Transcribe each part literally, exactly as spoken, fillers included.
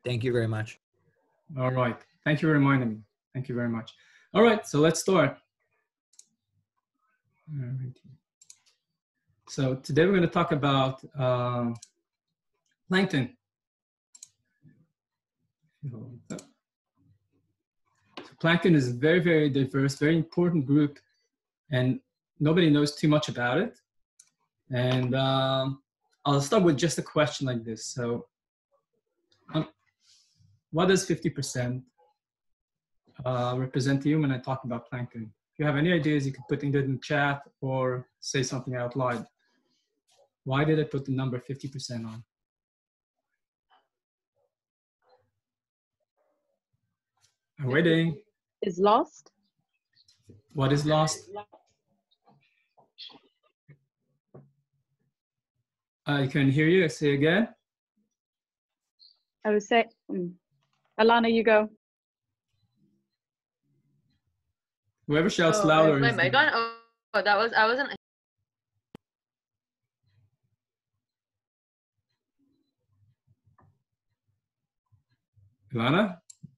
Thank you very much. All right. Thank you for reminding me. Thank you very much. All right, so let's start. All right. So today we're going to talk about uh, plankton. So plankton is a very, very diverse, very important group, and nobody knows too much about it. And um, I'll start with just a question like this. So um, what does fifty percent uh, represent to you when I talk about plankton? If you have any ideas, you can put it in the chat or say something out loud. Why did I put the number fifty percent on? I'm waiting. Is lost. What is lost? I can hear you. Say again. I would say, um, Alana, you go. Whoever shouts oh, louder. My is mic the... on? Oh, oh, that was, I wasn't. Ilana?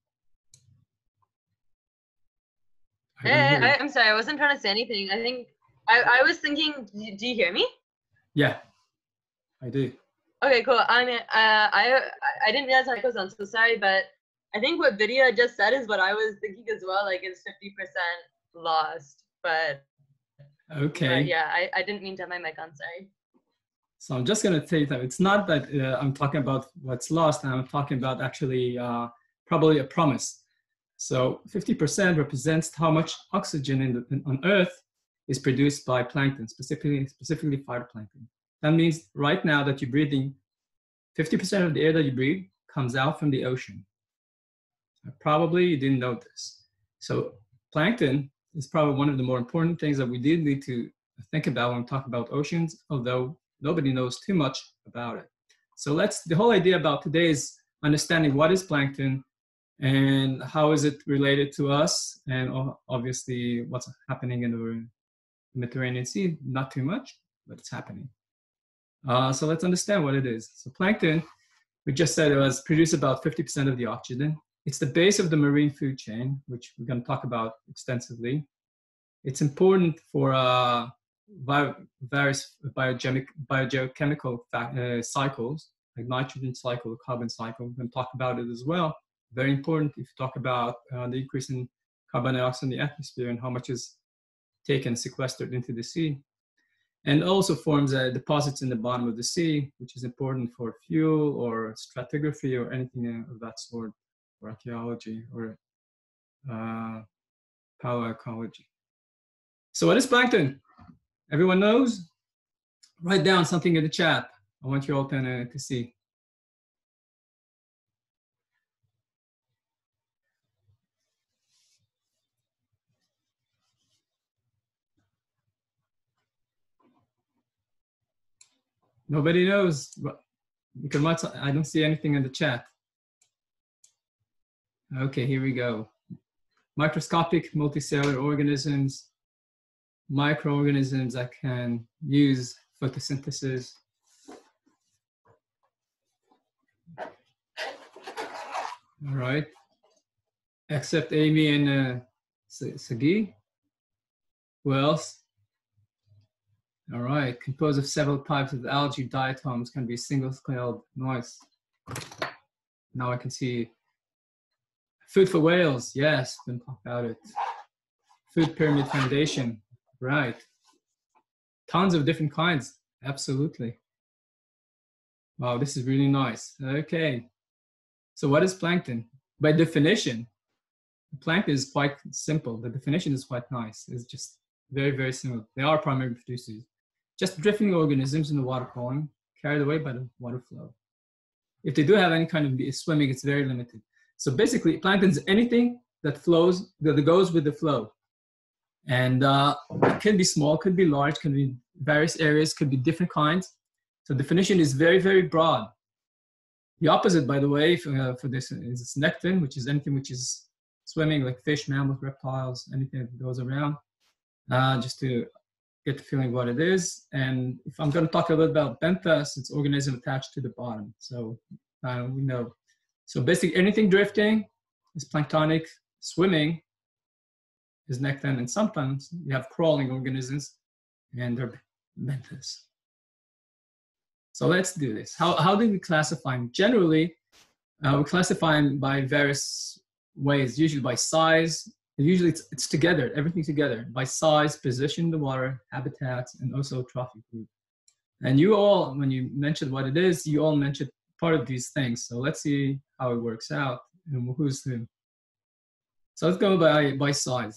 I Hey, I, I'm sorry, I wasn't trying to say anything. I think, I, I was thinking, do you hear me? Yeah, I do. Okay, cool. I mean, uh, I I didn't realize my mic was on, so sorry, but I think what Vidya just said is what I was thinking as well, like it's fifty percent lost, but okay. But yeah, I, I didn't mean to have my mic on, sorry. So I'm just going to say that it's not that uh, I'm talking about what's lost, I'm talking about actually uh, probably a promise. So fifty percent represents how much oxygen in the, in, on Earth is produced by plankton, specifically, specifically phytoplankton. That means right now that you're breathing, fifty percent of the air that you breathe comes out from the ocean. Probably you didn't know this. So plankton is probably one of the more important things that we did need to think about when we talk about oceans, although nobody knows too much about it. So let's, the whole idea about today is understanding what is plankton and how is it related to us, and obviously what's happening in the Mediterranean Sea. Not too much, but it's happening. Uh, so let's understand what it is. So plankton, we just said it was produced about fifty percent of the oxygen. It's the base of the marine food chain, which we're going to talk about extensively. It's important for uh, bio, various biogenic, biogeochemical uh, cycles, like nitrogen cycle, carbon cycle. We're going to talk about it as well. Very important if you talk about uh, the increase in carbon dioxide in the atmosphere and how much is taken, sequestered into the sea. And also forms uh, deposits in the bottom of the sea, which is important for fuel or stratigraphy or anything of that sort, or archaeology or uh, paleoecology. So what is plankton? Everyone knows? Write down something in the chat. I want you all to, uh, to see. Nobody knows. Because I don't see anything in the chat. Okay, here we go. Microscopic multicellular organisms, microorganisms that can use photosynthesis. All right. Except Amy and uh, Sagi. Who else? All right. Composed of several types of algae diatoms, can be single-celled. Nice. Now I can see. Food for whales. Yes, been talk about it. Food pyramid foundation. Right. Tons of different kinds. Absolutely. Wow, this is really nice. Okay. So what is plankton? By definition, plankton is quite simple. The definition is quite nice. It's just very, very simple. They are primary producers. Just drifting organisms in the water column, carried away by the water flow. If they do have any kind of swimming, it's very limited. So basically, plankton is anything that flows, that goes with the flow. And uh, it can be small, could be large, could be various areas, could be different kinds. So definition is very, very broad. The opposite, by the way, for, uh, for this is nekton, which is anything which is swimming, like fish, mammals, reptiles, anything that goes around, uh, just to get the feeling what it is. And if I'm going to talk a little about benthos, it's organism attached to the bottom. So uh, we know So basically anything drifting is planktonic, swimming is nekton, and sometimes you have crawling organisms and they're benthos. So let's do this. How, how do we classify them? Generally, uh, we classify them by various ways, usually by size. Usually it's, it's together, everything together, by size, position in the water, habitats, and also trophic group. And you all, when you mentioned what it is, you all mentioned part of these things. So let's see how it works out and who's who. So let's go by, by size.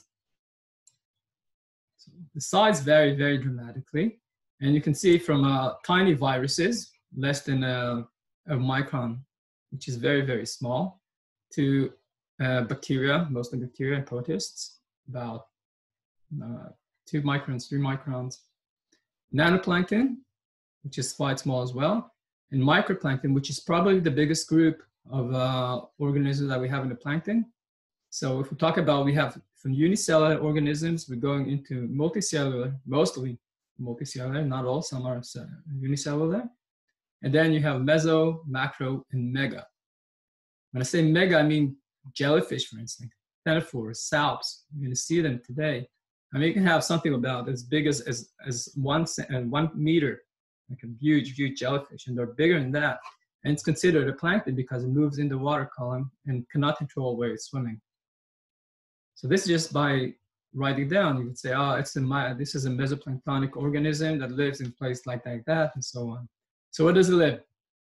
So the size vary very dramatically. And you can see from uh, tiny viruses, less than a, a micron, which is very, very small, to uh, bacteria, mostly bacteria and protists, about uh, two microns, three microns. Nanoplankton, which is quite small as well, and microplankton, which is probably the biggest group of uh, organisms that we have in the plankton. So if we talk about, we have from unicellular organisms, we're going into multicellular, mostly multicellular, not all, some are unicellular. And then you have meso, macro, and mega. When I say mega, I mean jellyfish, for instance, ctenophores, salps. You're going to see them today. I mean, you can have something about as big as, as, as one, uh, one meter, like a huge, huge jellyfish, and they're bigger than that. And it's considered a plankton because it moves in the water column and cannot control where it's swimming. So this is just by writing down, you could say, oh, it's a, this is a mesoplanktonic organism that lives in a place like, like that, and so on. So where does it live?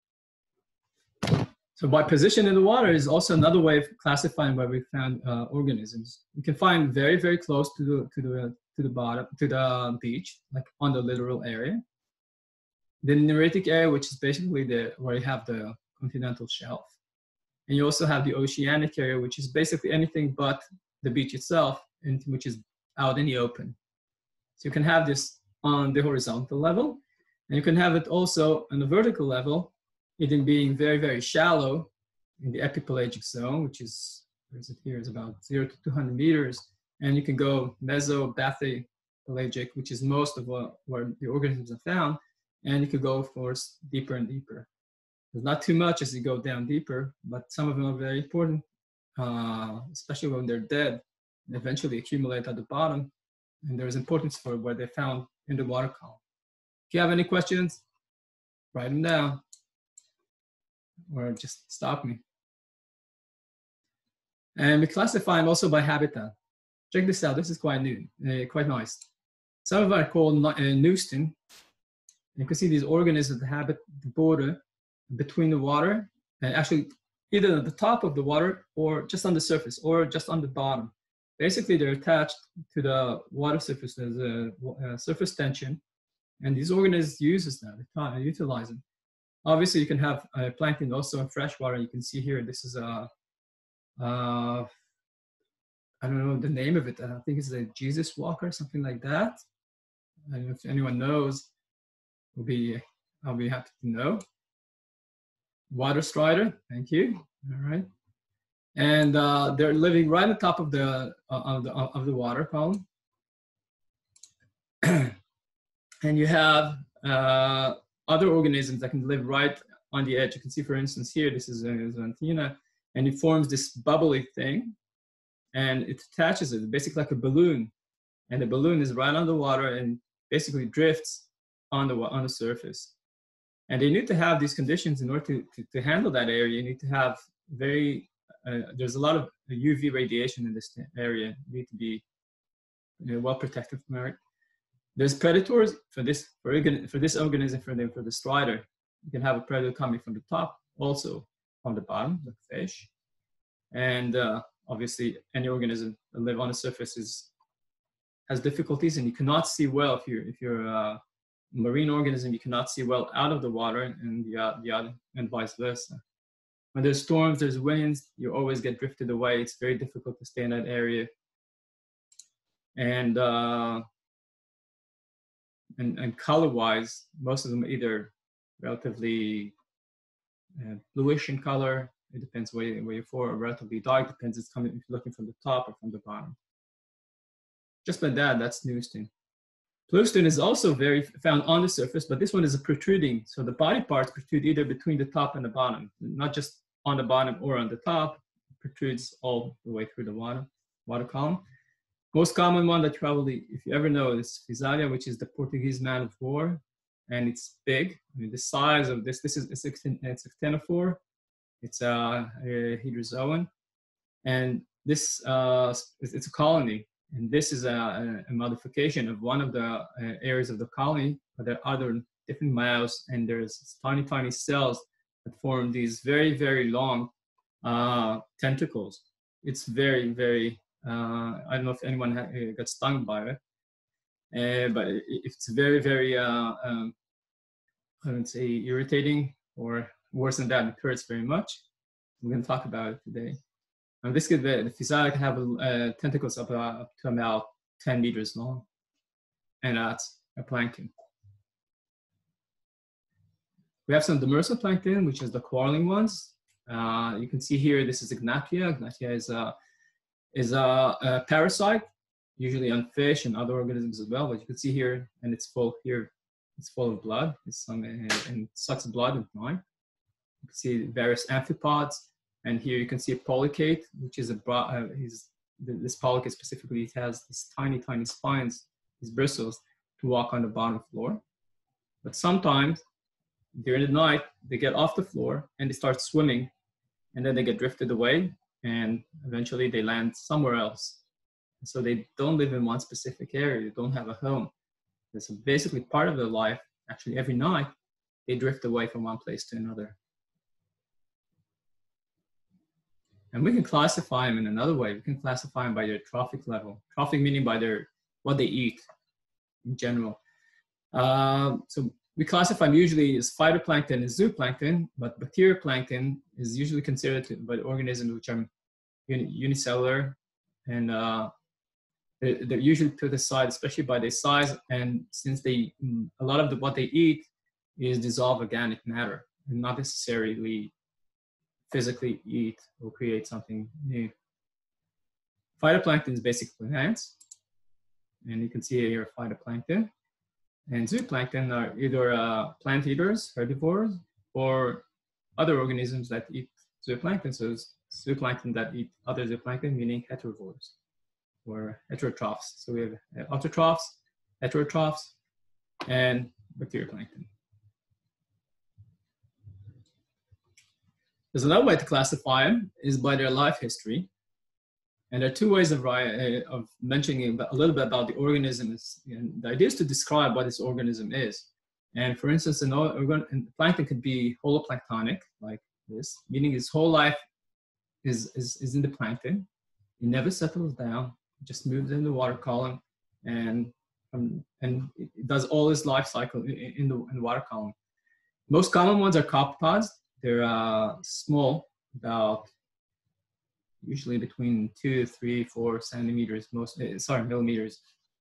So by position in the water is also another way of classifying where we found uh, organisms. You can find very, very close to the, to the, to the bottom, to the beach, like on the littoral area. The Neritic area, which is basically the, where you have the continental shelf. And you also have the oceanic area, which is basically anything but the beach itself, and which is out in the open. So you can have this on the horizontal level, and you can have it also on the vertical level, either being very, very shallow in the epipelagic zone, which is, where is it here, is about zero to two hundred meters. And you can go meso, bathypelagic, which is most of what, where the organisms are found. And you could go, of course, deeper and deeper. There's not too much as you go down deeper, but some of them are very important, uh, especially when they're dead, and eventually accumulate at the bottom. And there's importance for where they're found in the water column. If you have any questions, write them down or just stop me. And we classify them also by habitat. Check this out, this is quite new, uh, quite nice. Some of them are called uh, Neuston. You can see these organisms that habit the border between the water, and actually either at the top of the water or just on the surface or just on the bottom. Basically, they're attached to the water surface. There's a, a surface tension, and these organisms use them, they utilize them. Obviously, you can have uh, plankton also in freshwater. You can see here, this is a, uh, I don't know the name of it. I think it's a Jesus walker, something like that. And if anyone knows, will be, I'll be happy to know. Water strider, thank you. All right, and uh, they're living right on top of the uh, of the of the water column. And you have uh, other organisms that can live right on the edge. You can see, for instance, here this is a Xanthina, and it forms this bubbly thing, and it attaches it basically like a balloon, and the balloon is right on the water and basically drifts on the on the surface. And they need to have these conditions in order to, to, to handle that area. You need to have very, uh, there's a lot of U V radiation in this area. You need to be, you know, well protected from it. There's predators for this, for, for this organism, for the, for the strider. You can have a predator coming from the top, also from the bottom, the fish. And uh, obviously any organism that live on the surface is, has difficulties, and you cannot see well if you're, if you're uh, marine organism, you cannot see well out of the water, and the, uh, the other, and vice versa. When there's storms, there's winds, you always get drifted away. It's very difficult to stay in that area. And uh, and, and color-wise, most of them are either relatively uh, bluish in color. It depends where, you, where you're for, or relatively dark. Depends it's coming if you're looking from the top or from the bottom. Just by that, that's Neuston. Pleuston is also very found on the surface, but this one is a protruding. So the body parts protrude either between the top and the bottom, not just on the bottom or on the top, protrudes all the way through the water, water column. Most common one that probably, if you ever know, is Physalia, which is the Portuguese man of war, and it's big. I mean, the size of this, this is it's a ctenophore. It's a, a hydrozoan, and this uh, it's a colony, and this is a, a modification of one of the uh, areas of the colony. But there are other different mouths, and there's tiny, tiny cells that form these very, very long uh, tentacles. It's very, very. Uh, I don't know if anyone ha got stung by it, uh, but it, it's very, very. Uh, um, I would say irritating, or worse than that, it hurts very much. We're going to talk about it today. And this could be, the Physalia can have uh, tentacles up, uh, up to about ten meters long, and that's a plankton. We have some demersal plankton, which is the quarreling ones. Uh, you can see here, this is Ignatia. Ignatia is a, is a, a parasite, usually on fish and other organisms as well. But you can see here, and it's full here, it's full of blood. It's some, and it sucks blood and mine. You can see various amphipods, and here you can see a polycate, which is a uh, is, this polycate specifically, it has these tiny, tiny spines, these bristles, to walk on the bottom floor. But sometimes during the night, they get off the floor and they start swimming, and then they get drifted away, and eventually they land somewhere else. So they don't live in one specific area, they don't have a home. So basically part of their life, actually every night, they drift away from one place to another. And we can classify them in another way. We can classify them by their trophic level. Trophic meaning by their, what they eat in general. Uh, so we classify them usually as phytoplankton and zooplankton, but bacterial plankton is usually considered to, by organisms which are unicellular, and uh, they're, they're usually put aside, especially by their size, and since they, a lot of the, what they eat is dissolved organic matter, and not necessarily physically eat or create something new. Phytoplankton is basically plants, and you can see here phytoplankton. And zooplankton are either uh, plant eaters, herbivores, or other organisms that eat zooplankton. So it's zooplankton that eat other zooplankton, meaning heterovores or heterotrophs. So we have autotrophs, heterotrophs, and bacterial plankton. There's another way to classify them is by their life history. And there are two ways of, uh, of mentioning a little bit about the organism. And the idea is to describe what this organism is. And for instance, an organ, plankton could be holoplanktonic, like this, meaning his whole life is, is, is in the plankton. He never settles down, just moves in the water column, and, um, and it does all his life cycle in, in, the, in the water column. Most common ones are copepods. They're uh, small, about usually between two, three, four centimeters, most, uh, sorry, millimeters.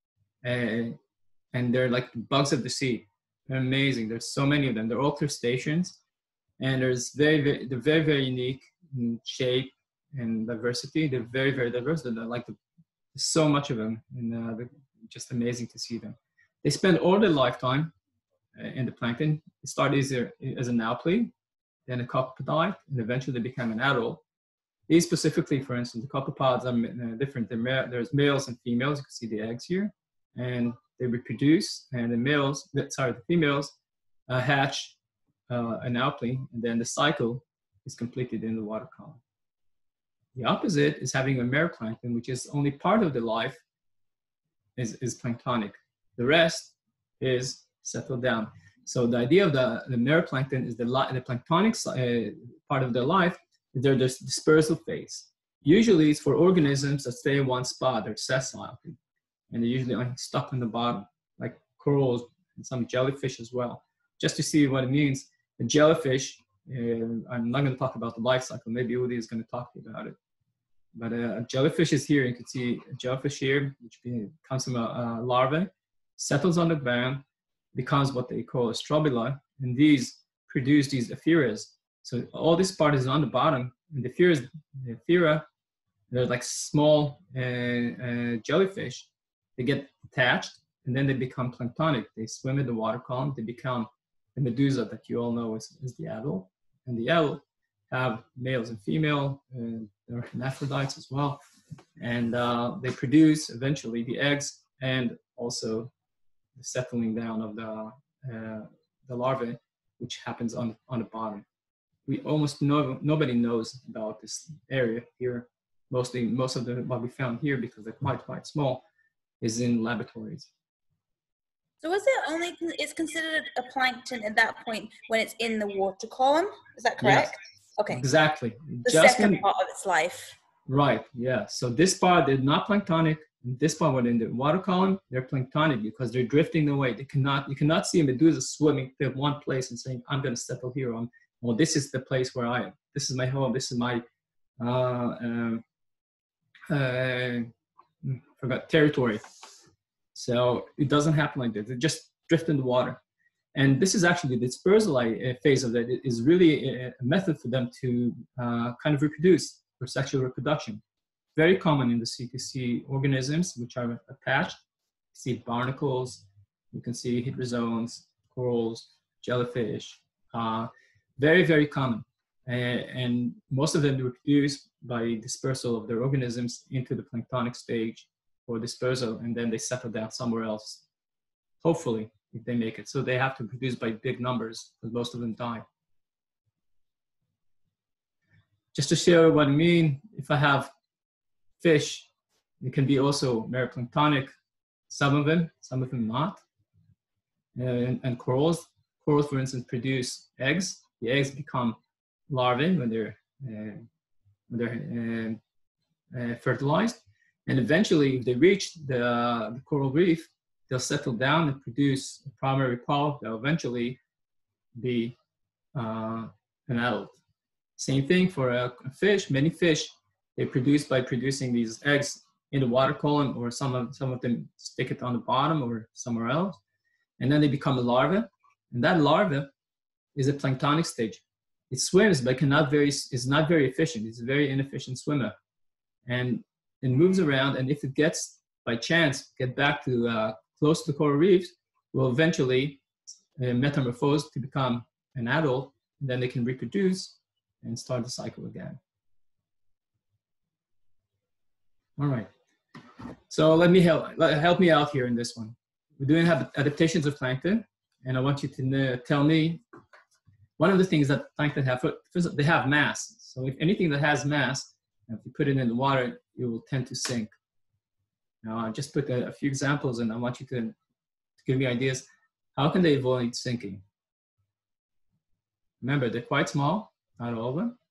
Uh, and they're like bugs of the sea. They're amazing. There's so many of them. They're all crustaceans, and there's very, very, they're very, very unique in shape and diversity. They're very, very diverse. They're like the, there's so much of them, and uh, they're just amazing to see them. They spend all their lifetime uh, in the plankton. They start either as a naupli, then a copepodite, and eventually they become an adult. These specifically, for instance, the copepods are different. There's males and females. You can see the eggs here, and they reproduce. And the males, sorry, the females uh, hatch uh, an naupli, and then the cycle is completed in the water column. The opposite is having a meroplankton, which is only part of the life is, is planktonic. The rest is settled down. So the idea of the, the meroplankton is the, the planktonic uh, part of their life. They're the dispersal phase. Usually it's for organisms that stay in one spot. They're sessile, and they're usually stuck on the bottom, like corals and some jellyfish as well. Just to see what it means, a jellyfish, uh, I'm not going to talk about the life cycle. Maybe Udi is going to talk about it. But uh, a jellyfish is here. You can see a jellyfish here, which comes from a, a larvae, settles on the ground, becomes what they call a strobila, and these produce these ephyras. So all this part is on the bottom, and the ephyra, the ephyra, they're like small uh, uh, jellyfish. They get attached, and then they become planktonic. They swim in the water column. They become the medusa that you all know is, is the adult. And the adult have males and female, and they're hermaphrodites as well. And uh, they produce eventually the eggs and also the settling down of the, uh, the larvae, which happens on, on the bottom. We almost no, nobody knows about this area here. Mostly, most of the, what we found here, because they're quite, quite small, is in laboratories. So is it only, it's considered a plankton at that point when it's in the water column? Is that correct? Yes, okay. exactly. The Just second when, part of its life. right, yeah. So this part, they're not planktonic. And this part, when in the water column, they're planktonic because they're drifting away. They cannot, you cannot see a medusa swimming to one place and saying, I'm going to settle here on, well, this is the place where I am. This is my home. This is my, uh, um, uh, forgot, territory. So it doesn't happen like that. They just drift in the water. And this is actually the dispersal phase of that. It is really a method for them to uh, kind of reproduce for sexual reproduction. Very common in the C T C organisms, which are attached. You see barnacles, you can see hydrozoans, corals, jellyfish. Uh, very, very common. Uh, and most of them reproduce by dispersal of their organisms into the planktonic stage or dispersal, and then they settle down somewhere else, hopefully, if they make it. So they have to produce by big numbers, because most of them die. Just to share what I mean, if I have fish, it can be also meriplanktonic, some of them, some of them not. Uh, and, and corals, corals, for instance, produce eggs. The eggs become larvae when they're, uh, when they're uh, uh, fertilized. And eventually, if they reach the, uh, the coral reef, they'll settle down and produce a primary polyp that will eventually be uh, an adult. Same thing for a, a fish. Many fish, they produce by producing these eggs in the water column, or some of, some of them stick it on the bottom or somewhere else. And then they become a larva. And that larva is a planktonic stage. It swims, but cannot very, is not very efficient. It's a very inefficient swimmer. And it moves around, and if it gets, by chance, get back to uh, close to the coral reefs, will eventually uh, metamorphose to become an adult, and then they can reproduce and start the cycle again. All right. So let me help, help me out here in this one. We're doing adaptations of plankton, and I want you to uh, tell me one of the things that plankton have, they have mass. So if anything that has mass, if you put it in the water, it will tend to sink. Now, I just put a, a few examples, and I want you to, to give me ideas. How can they avoid sinking? Remember, they're quite small, not all of them.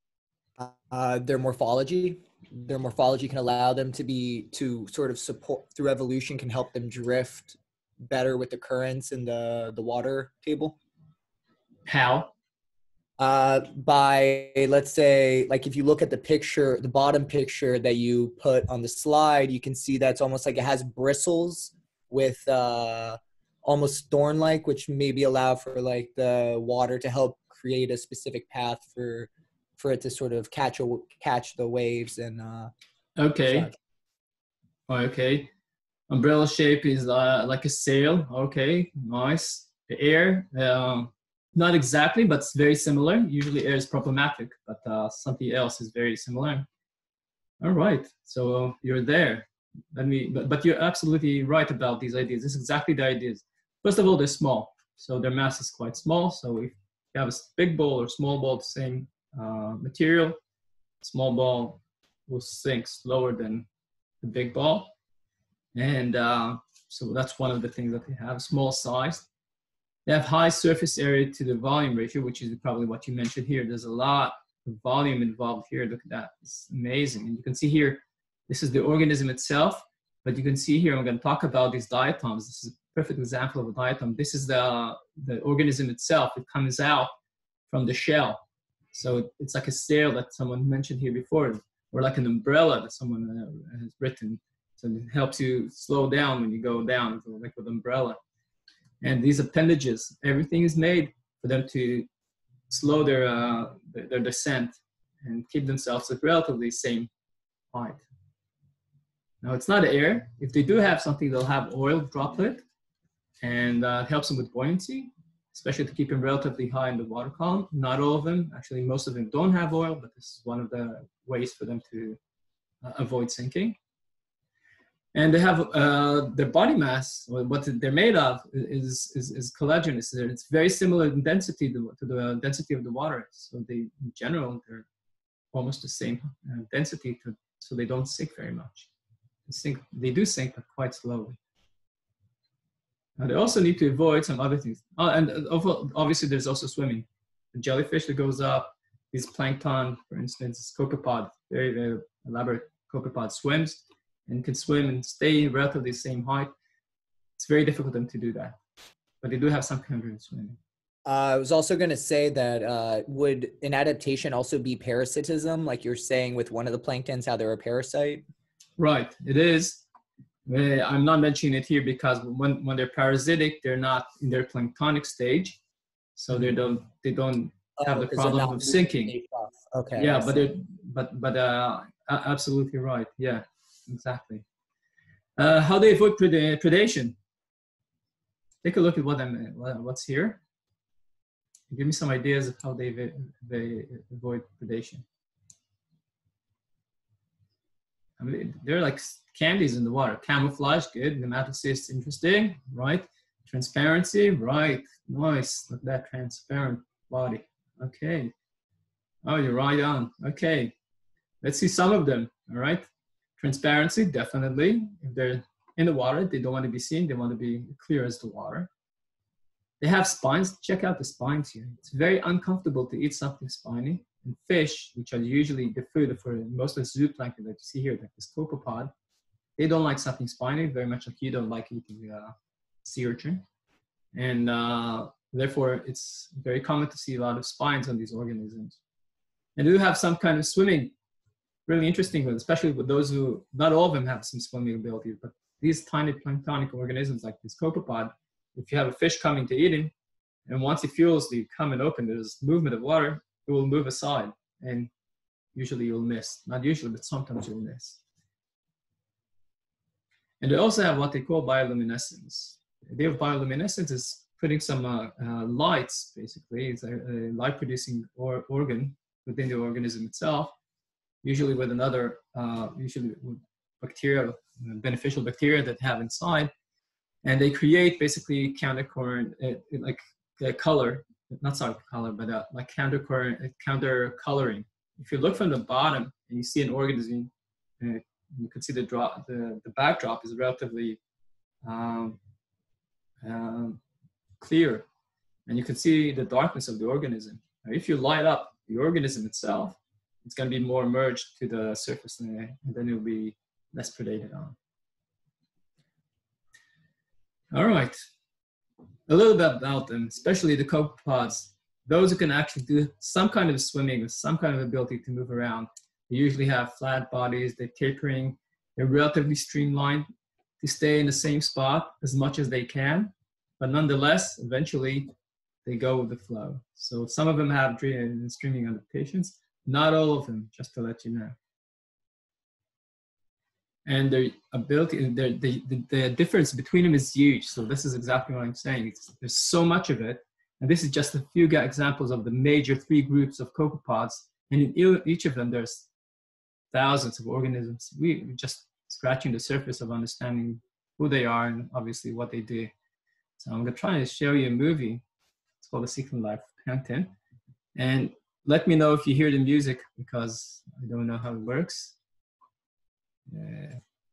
Uh, their morphology. Their morphology can allow them to be, to sort of support, through evolution, can help them drift better with the currents in the, the water table. How? Uh, by, let's say, like if you look at the picture, the bottom picture that you put on the slide, you can see that's almost like it has bristles with uh, almost thorn-like, which maybe allow for like the water to help create a specific path for for it to sort of catch a, catch the waves and. Uh, okay. such. Okay. Umbrella shape is uh, like a sail. Okay, nice. The air. Um, Not exactly, but it's very similar. Usually air is problematic, but uh, something else is very similar. All right, so you're there. Let me, but, but you're absolutely right about these ideas. This is exactly the ideas. First of all, they're small. So their mass is quite small. So if you have a big ball or small ball, the same uh, material, small ball will sink slower than the big ball. And uh, so that's one of the things that they have, small size. They have high surface area to the volume ratio, which is probably what you mentioned here. There's a lot of volume involved here. Look at that. It's amazing. And you can see here, this is the organism itself, but you can see here, I'm going to talk about these diatoms. This is a perfect example of a diatom. This is the, the organism itself. It comes out from the shell. So it's like a sail that someone mentioned here before, or like an umbrella that someone uh, has written. So it helps you slow down when you go down, so like with umbrella. And these appendages, everything is made for them to slow their, uh, their descent and keep themselves at relatively same height. Now it's not air. If they do have something, they'll have oil droplet, and uh, it helps them with buoyancy. especially to keep them relatively high in the water column. Not all of them, actually most of them don't have oil, but this is one of the ways for them to uh, avoid sinking. And they have uh, their body mass, or what they're made of, is, is, is collagenous. It's very similar in density to, to the density of the water. So they, in general, they're almost the same uh, density, to, so they don't sink very much. They, sink, they do sink, but quite slowly. Now they also need to avoid some other things. Oh, and obviously there's also swimming. The jellyfish that goes up, these plankton, for instance, copepod, very, very elaborate copepod swims and can swim and stay relatively the same height. It's very difficult for them to do that, but they do have some kind of swimming. Uh, I was also going to say that uh, would an adaptation also be parasitism, like you're saying with one of the planktons, how they're a parasite? Right, it is. I'm not mentioning it here because when, when they're parasitic, they're not in their planktonic stage, so they don't they don't have oh, the problem of sinking. Okay. Yeah, but they're but but uh, absolutely right. Yeah, exactly. Uh, how they avoid pred predation? Take a look at what I'm what's here. Give me some ideas of how they they avoid predation. I mean, they're like candies in the water. Camouflage, good. Nematocysts, interesting, right? Transparency, right. Nice. Look at that transparent body. Okay. Oh, you're right on. Okay. Let's see some of them, all right? Transparency, definitely. If they're in the water, they don't want to be seen. They want to be clear as the water. They have spines. Check out the spines here. It's very uncomfortable to eat something spiny. And fish, which are usually the food for most of the zooplankton that you see here, like this copepod, they don't like something spiny, very much like you don't like eating uh, sea urchin. And uh, therefore, it's very common to see a lot of spines on these organisms. And they do have some kind of swimming, really interesting, especially with those who, not all of them have some swimming abilities, but these tiny planktonic organisms like this copepod, if you have a fish coming to eat him, and once he feels the come and open, there's movement of water, it will move aside, and usually you'll miss. Not usually, but sometimes you'll miss. And they also have what they call bioluminescence. The idea of bioluminescence is putting some uh, uh, lights, basically. It's a, a light-producing or organ within the organism itself, usually with another, uh, usually with bacteria, beneficial bacteria that have inside. And they create basically countercurrent, uh, like uh, color, not sorry, color, but uh, like counter current, counter coloring. If you look from the bottom and you see an organism, uh, you can see the drop, the, the backdrop is relatively um, um, clear, and you can see the darkness of the organism. Now, if you light up the organism itself, it's going to be more merged to the surface, and then it will be less predated on. All right. A little bit about them, especially the copepods. Those who can actually do some kind of swimming with some kind of ability to move around. They usually have flat bodies, they're tapering, they're relatively streamlined to stay in the same spot as much as they can. But nonetheless, eventually they go with the flow. So some of them have streaming adaptations, not all of them, just to let you know. And their ability, their, the, the, the difference between them is huge. So this is exactly what I'm saying. It's, there's so much of it. And this is just a few examples of the major three groups of copepods. And in each of them, there's thousands of organisms. We, we're just scratching the surface of understanding who they are and obviously what they do. So I'm gonna try to show you a movie. It's called The Secret Life of Plankton. And let me know if you hear the music because I don't know how it works. Yeah.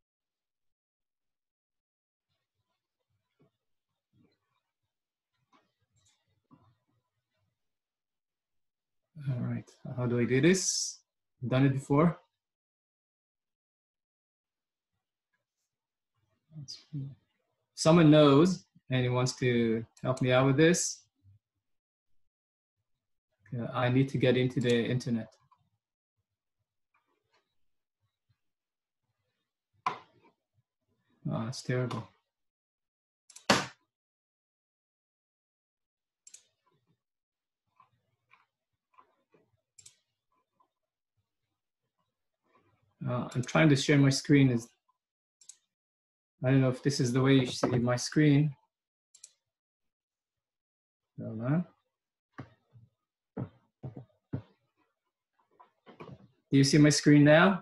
All right, how do I do this? I've done it before. Someone knows and he wants to help me out with this. I need to get into the internet. Oh, it's terrible. Uh, I'm trying to share my screen. Is I don't know if this is the way you see my screen. Hold on. Do you see my screen now?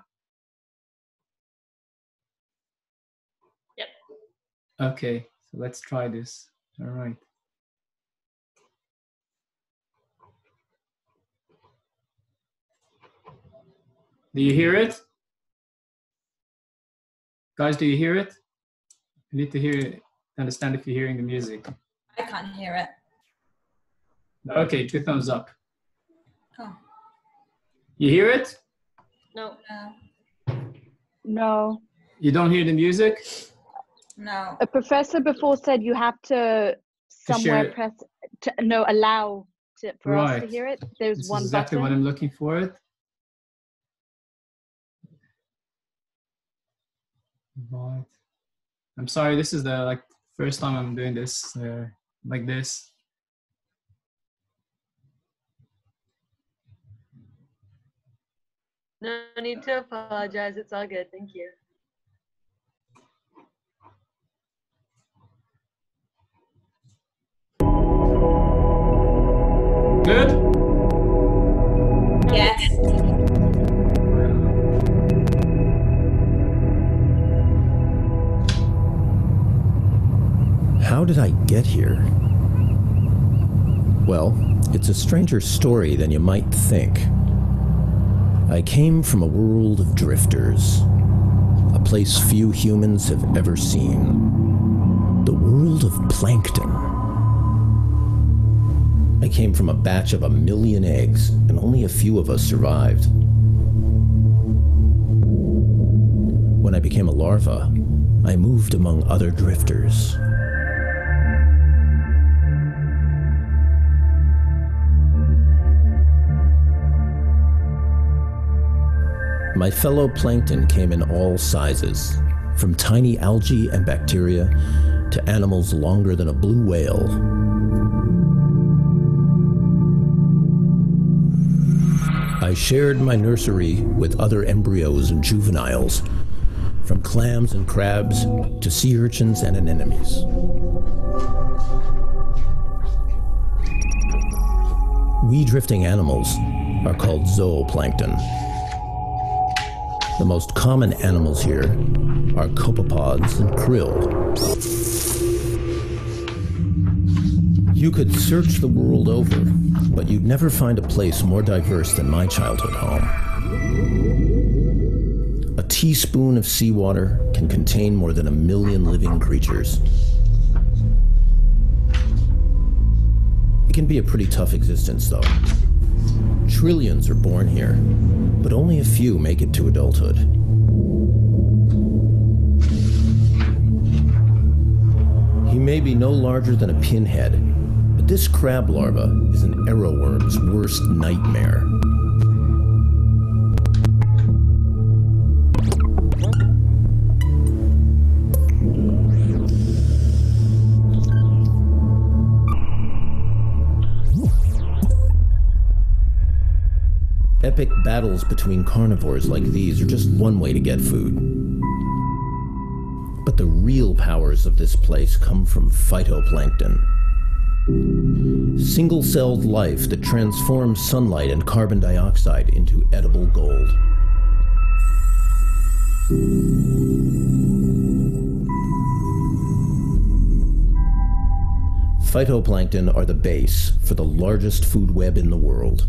Yep. Okay, so let's try this. All right. Do you hear it? Guys, do you hear it? You need to hear it, understand if you're hearing the music. I can't hear it. Okay, two thumbs up. Oh, You hear it? No. no. No. You don't hear the music? No. A professor before said you have to To somewhere share it. press to no allow to, for us to Right. hear it. There's This is one exactly button. what I'm looking for. It. Right. I'm sorry. This is the like first time I'm doing this uh, like this. No need to apologize. It's all good. Thank you. Good. Yes. How did I get here? Well, it's a stranger story than you might think. I came from a world of drifters, a place few humans have ever seen. The world of plankton. I came from a batch of a million eggs, and only a few of us survived. When I became a larva, I moved among other drifters. My fellow plankton came in all sizes, from tiny algae and bacteria to animals longer than a blue whale. I shared my nursery with other embryos and juveniles, from clams and crabs to sea urchins and anemones. We drifting animals are called zooplankton. The most common animals here are copepods and krill. You could search the world over, but you'd never find a place more diverse than my childhood home. A teaspoon of seawater can contain more than a million living creatures. It can be a pretty tough existence, though. Trillions are born here, but only a few make it to adulthood. He may be no larger than a pinhead, but this crab larva is an arrowworm's worst nightmare. Epic battles between carnivores like these are just one way to get food. But the real powers of this place come from phytoplankton. Single-celled life that transforms sunlight and carbon dioxide into edible gold. Phytoplankton are the base for the largest food web in the world.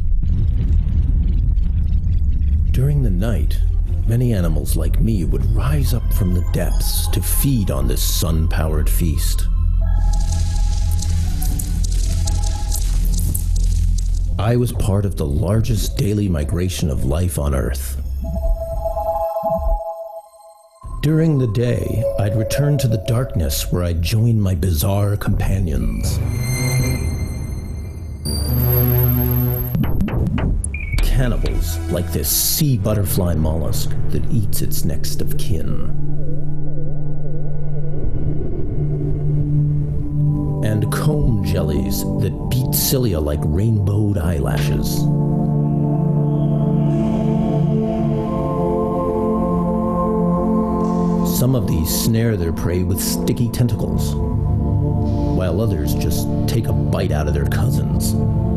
During the night, many animals like me would rise up from the depths to feed on this sun-powered feast. I was part of the largest daily migration of life on Earth. During the day, I'd return to the darkness where I'd join my bizarre companions. Cannibals like this sea butterfly mollusk that eats its next of kin. And comb jellies that beat cilia like rainbowed eyelashes. Some of these snare their prey with sticky tentacles. while others just take a bite out of their cousins.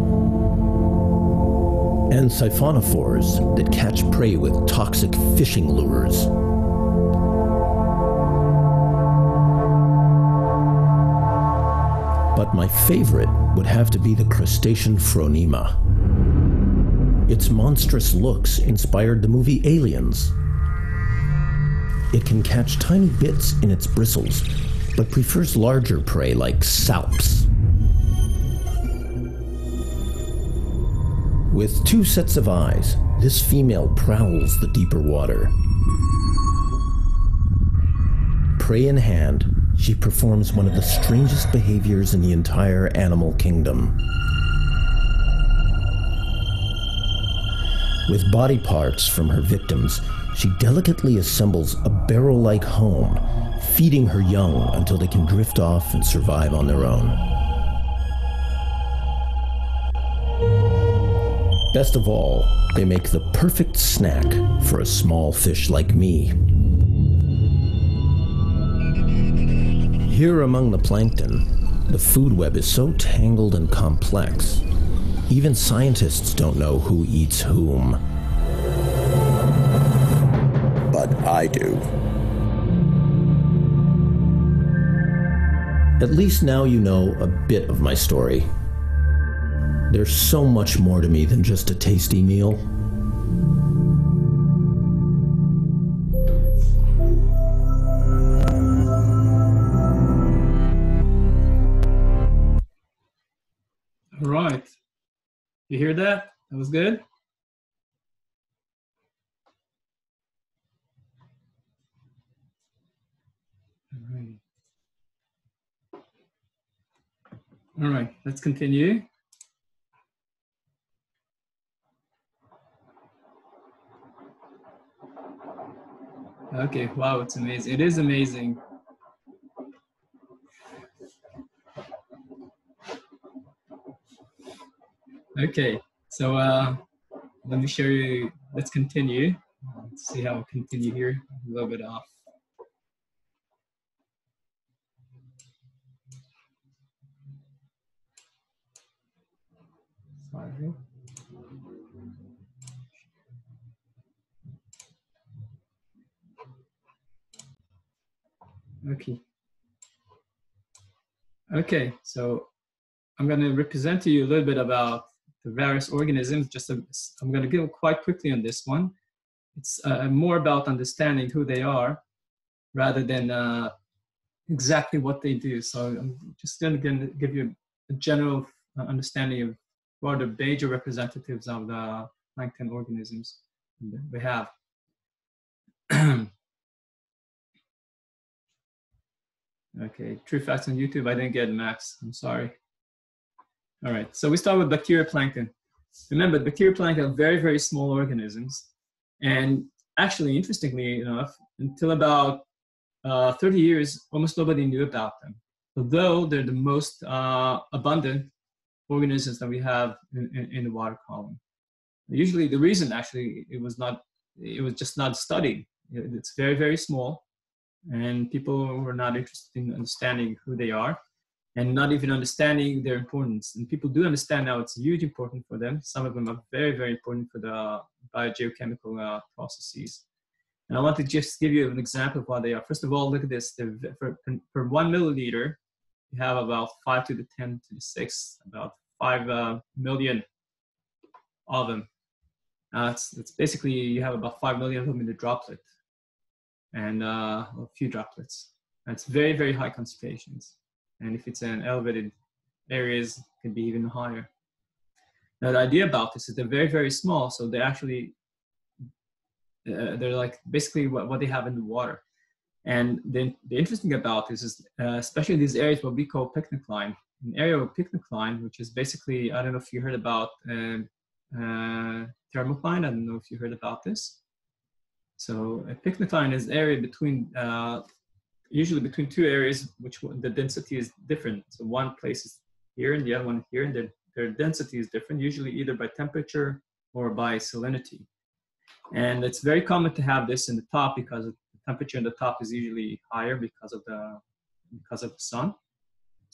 And siphonophores that catch prey with toxic fishing lures. But my favorite would have to be the crustacean Phronema. Its monstrous looks inspired the movie Aliens. It can catch tiny bits in its bristles, but prefers larger prey like salps. With two sets of eyes, this female prowls the deeper water. Prey in hand, she performs one of the strangest behaviors in the entire animal kingdom. With body parts from her victims, she delicately assembles a barrel-like home, feeding her young until they can drift off and survive on their own. Best of all, they make the perfect snack for a small fish like me. Here among the plankton, the food web is so tangled and complex, even scientists don't know who eats whom. But I do. At least now you know a bit of my story. There's so much more to me than just a tasty meal. All right. You hear that? That was good? All right. All right, let's continue. Okay, wow, it's amazing. It is amazing. Okay, so uh, let me show you, let's continue. Let's see how we continue here, a little bit off. Sorry. Okay. Okay, so I'm going to represent to you a little bit about the various organisms. Just a, I'm going to go quite quickly on this one. It's uh, more about understanding who they are rather than uh, exactly what they do. So I'm just going to give you a general understanding of what are the major representatives of the plankton organisms we have. Okay, true facts on YouTube. I didn't get Max. I'm sorry. All right, so we start with bacterioplankton. Remember, bacterioplankton are very, very small organisms. And actually, interestingly enough, until about uh, thirty years, almost nobody knew about them. Although they're the most uh, abundant organisms that we have in, in, in the water column. Usually the reason actually it was not, it was just not studied. It's very, very small. And people were not interested in understanding who they are and not even understanding their importance. And people do understand now it's huge important for them. Some of them are very, very important for the biogeochemical uh, processes. And I want to just give you an example of what they are. First of all, look at this. For, for one milliliter, you have about five to the ten to the six, about five uh, million of them. Uh, it's, it's basically, you have about five million of them in the droplet. And uh, a few droplets. That's very, very high concentrations. And if it's in elevated areas, it can be even higher. Now, the idea about this is they're very, very small. So they actually, uh, they're like basically what, what they have in the water. And then the interesting about this is, uh, especially in these areas, what we call pycnocline. An area of pycnocline, which is basically, I don't know if you heard about uh, uh, thermocline. I don't know if you heard about this. So a pycnocline is area between, uh, usually between two areas, which the density is different. So one place is here and the other one here, and their, their density is different, usually either by temperature or by salinity. And it's very common to have this in the top because the temperature in the top is usually higher because of the, because of the sun.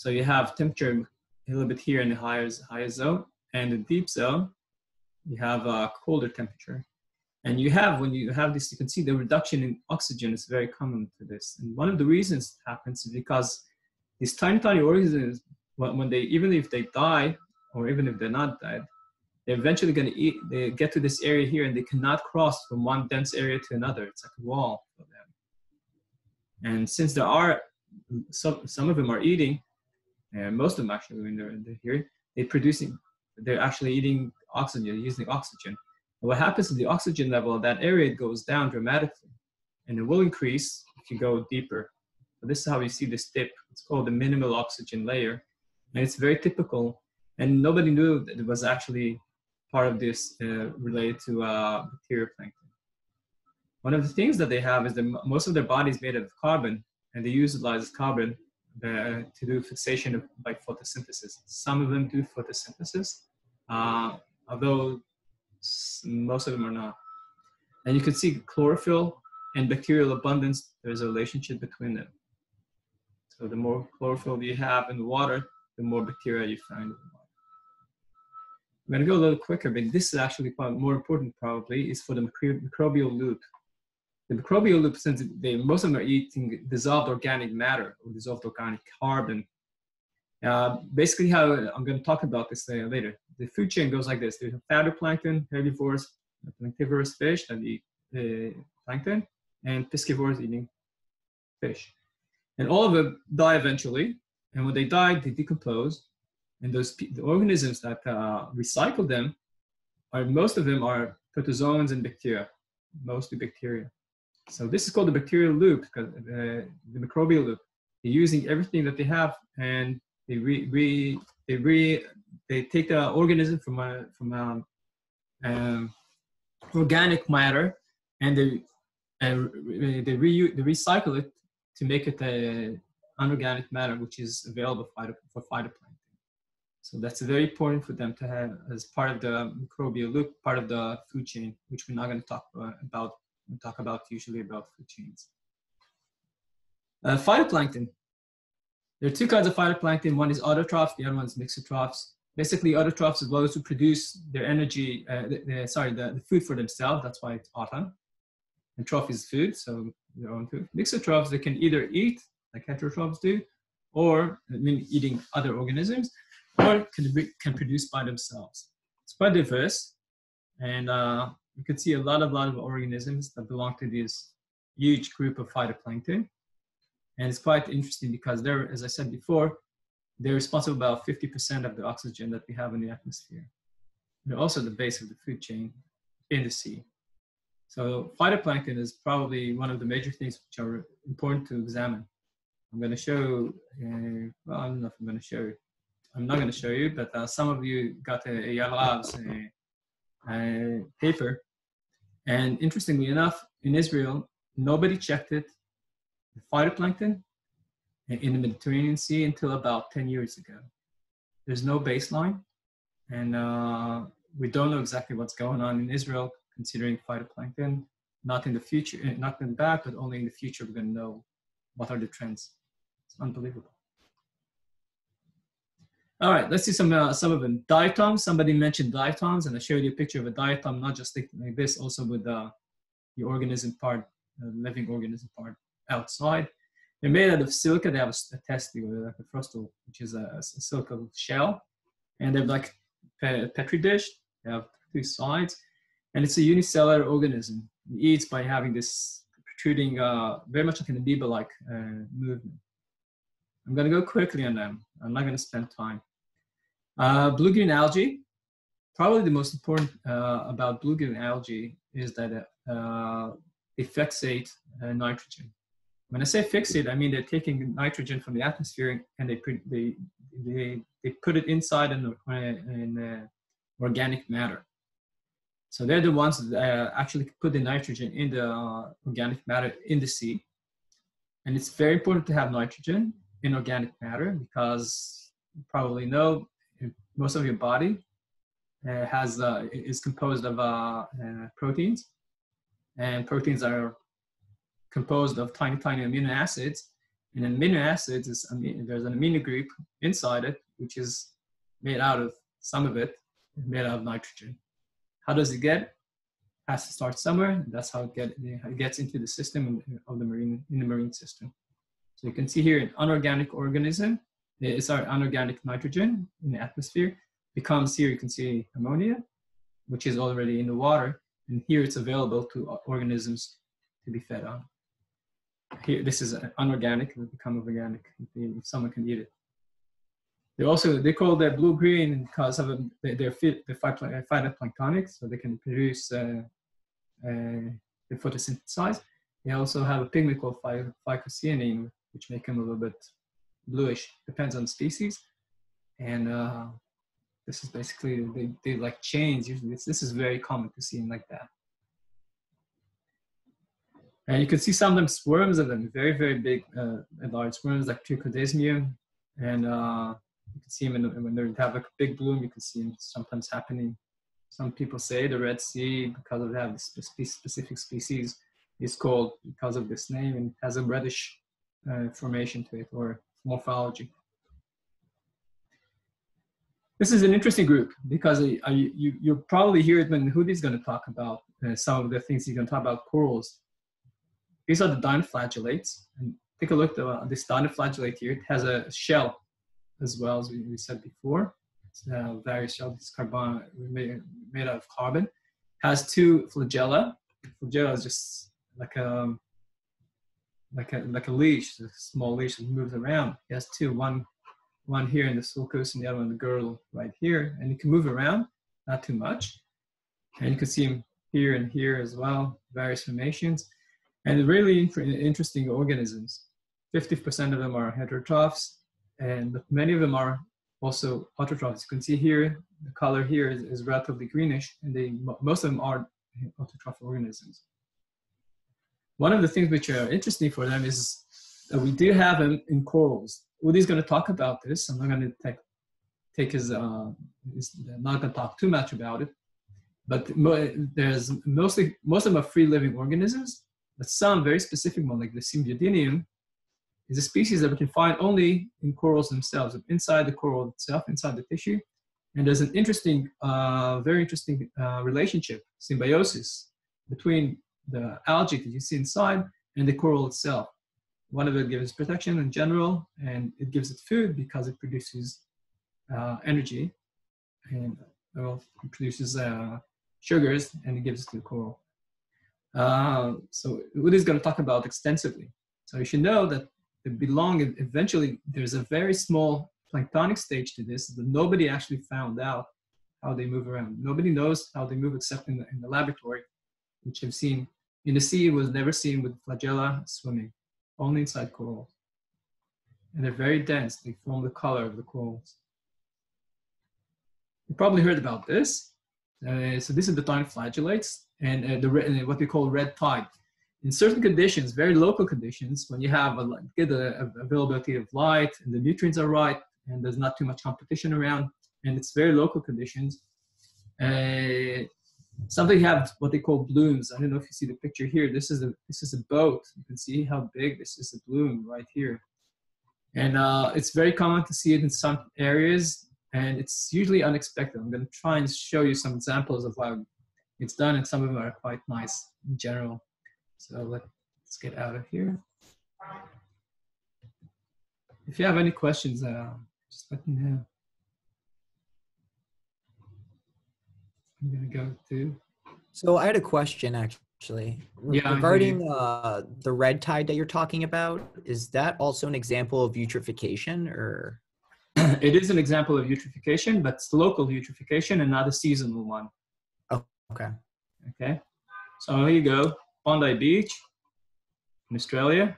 So you have temperature a little bit here in the higher, higher zone, and the deep zone, you have a colder temperature. And you have, when you have this, you can see the reduction in oxygen is very common to this. And one of the reasons it happens is because these tiny, tiny organisms, when they, even if they die, or even if they're not dead, they're eventually going to eat, they get to this area here and they cannot cross from one dense area to another. It's like a wall for them. And since there are, some, some of them are eating, and most of them actually, when they're, they're here, they're producing, they're actually eating oxygen, using oxygen. And what happens is the oxygen level of that area goes down dramatically, and it will increase if you go deeper. So this is how you see this dip. It's called the minimal oxygen layer, and it's very typical. And nobody knew that it was actually part of this uh, related to uh, bacterial plankton. One of the things that they have is that most of their body is made of carbon, and they utilize carbon uh, to do fixation of like photosynthesis. Some of them do photosynthesis, uh, although most of them are not. And you can see chlorophyll and bacterial abundance, there's a relationship between them. So the more chlorophyll you have in the water, the more bacteria you find in the water. I'm going to go a little quicker, but this is actually quite more important probably, is for the microbial loop. The microbial loop, since they, most of them are eating dissolved organic matter or dissolved organic carbon. Uh, basically how, I'm going to talk about this later. The food chain goes like this. There's phytoplankton, herbivores, planktivorous fish that eat uh, plankton, and piscivorous eating fish. And all of them die eventually. And when they die, they decompose. And those the organisms that uh, recycle them, are most of them are protozoans and bacteria, mostly bacteria. So this is called the bacterial loop, because uh, the microbial loop. They're using everything that they have, and they re, re they re they take the organism from a from a, um, organic matter, and they uh, they re they recycle it to make it a unorganic matter, which is available for, for phytoplankton. So that's very important for them to have as part of the microbial loop, part of the food chain, which we're not going to talk about. We talk about usually about food chains. Uh, phytoplankton. There are two kinds of phytoplankton. One is autotrophs, the other one is mixotrophs. Basically, autotrophs is those who produce their energy, uh, the, the, sorry, the, the food for themselves. That's why it's autumn. And troph is food, so their own food. Mixotrophs, they can either eat, like heterotrophs do, or I mean, eating other organisms, or can, can produce by themselves. It's quite diverse, and uh, you can see a lot of, lot of organisms that belong to this huge group of phytoplankton. And it's quite interesting because they're, as I said before, they're responsible for about fifty percent of the oxygen that we have in the atmosphere. They're also the base of the food chain in the sea. So phytoplankton is probably one of the major things which are important to examine. I'm going to show, uh, well, I don't know if I'm going to show you. I'm not going to show you, but uh, some of you got a Eyal Rav's uh, uh, paper. And interestingly enough, in Israel, nobody checked it, the phytoplankton in the Mediterranean Sea until about ten years ago. There's no baseline, and uh, we don't know exactly what's going on in Israel considering phytoplankton. Not in the future, not in the back, but only in the future we're going to know what are the trends. It's unbelievable. All right, let's see some uh, some of them. Diatoms, somebody mentioned diatoms, and I showed you a picture of a diatom, not just like, like this, also with uh, the organism part, the living organism part outside. They're made out of silica. They have a, a testicle, like a frostal, which is a, a silica shell. And they're like a petri dish. They have two sides. And it's a unicellular organism. It eats by having this protruding, uh, very much like an amoeba-like uh, movement. I'm going to go quickly on them. I'm not going to spend time. Uh, blue-green algae. Probably the most important uh, about blue-green algae is that uh, they fixate uh, nitrogen. When I say fixate, I mean they're taking nitrogen from the atmosphere and they put, they, they, they put it inside in, in uh, organic matter. So they're the ones that uh, actually put the nitrogen in the uh, organic matter in the sea. And it's very important to have nitrogen in organic matter because you probably know most of your body uh, has uh, is composed of uh, uh, proteins, and proteins are composed of tiny, tiny amino acids, And in amino acids, is, I mean, there's an amino group inside it, which is made out of, some of it, made out of nitrogen. How does it get? It has to start somewhere. That's how it, get, it gets into the system of the marine, in the marine system. So you can see here an unorganic organism, it's our unorganic nitrogen in the atmosphere, becomes here, you can see ammonia, which is already in the water. And here it's available to organisms to be fed on. Here, this is unorganic, it will become organic if someone can eat it. They also, they call that blue-green because of them, they're, fit, they're phytoplanktonic, so they can produce, uh, uh, they photosynthesize. They also have a pigment called phycocyanine, which make them a little bit bluish, depends on the species. And uh, this is basically, they, they like chains, usually this, this is very common to see them like that. And you can see some of them swarms of them, very, very big uh, and large swarms like Trichodesmium. And uh, you can see them in the, when they have like a big bloom, you can see them sometimes happening. Some people say the Red Sea, because of that specific species, is called because of this name and has a reddish uh, formation to it or morphology. This is an interesting group because uh, you, you'll probably hear it when Hudi's going to talk about uh, some of the things he's going to talk about, corals. These are the dinoflagellates. And take a look at uh, this dinoflagellate here. It has a shell as well, as we, we said before. It's uh, various shells, it's carbon, made, made out of carbon. Has two flagella. Flagella is just like a, like a, like a leash, a small leash that moves around. It has two, one, one here in the sulcus and the other one in the girdle right here. And it can move around, not too much. And you can see them here and here as well, various formations. And really interesting organisms. fifty percent of them are heterotrophs, and many of them are also autotrophs. You can see here, the color here is, is relatively greenish, and they, most of them are autotroph organisms. One of the things which are interesting for them is that we do have them in corals. Udi's going to talk about this. I'm not going to take, take his, uh, his, not going to talk too much about it, but mo there's mostly, most of them are free-living organisms. But some very specific one, like the Symbiodinium, is a species that we can find only in corals themselves, inside the coral itself, inside the tissue. And there's an interesting, uh, very interesting uh, relationship, symbiosis, between the algae that you see inside and the coral itself. One of it gives protection in general, and it gives it food because it produces uh, energy, and well, it produces uh, sugars, and it gives it to the coral. Uh, so Udi's going to talk about extensively. So you should know that they belong, eventually there's a very small planktonic stage to this that nobody actually found out how they move around. Nobody knows how they move except in the, in the laboratory, which I've seen. In the sea, it was never seen with flagella swimming, only inside corals. And they're very dense. They form the color of the corals. You probably heard about this. Uh, so this is the dinoflagellates. And uh, the red, what we call red tide. In certain conditions, very local conditions, when you have a good uh, availability of light and the nutrients are right and there's not too much competition around, and it's very local conditions, uh, something have what they call blooms. I don't know if you see the picture here. This is a this is a boat. You can see how big this is, a bloom right here, and uh, it's very common to see it in some areas, and it's usually unexpected. I'm going to try and show you some examples of how it's done, and some of them are quite nice in general. So let's get out of here. If you have any questions, uh, just let me know. I'm gonna go to. So I had a question actually. Yeah, regarding uh, the red tide that you're talking about. Is that also an example of eutrophication, or? It is an example of eutrophication, but it's local eutrophication and not a seasonal one. Oh, okay. Okay. So here you go. Bondi Beach in Australia.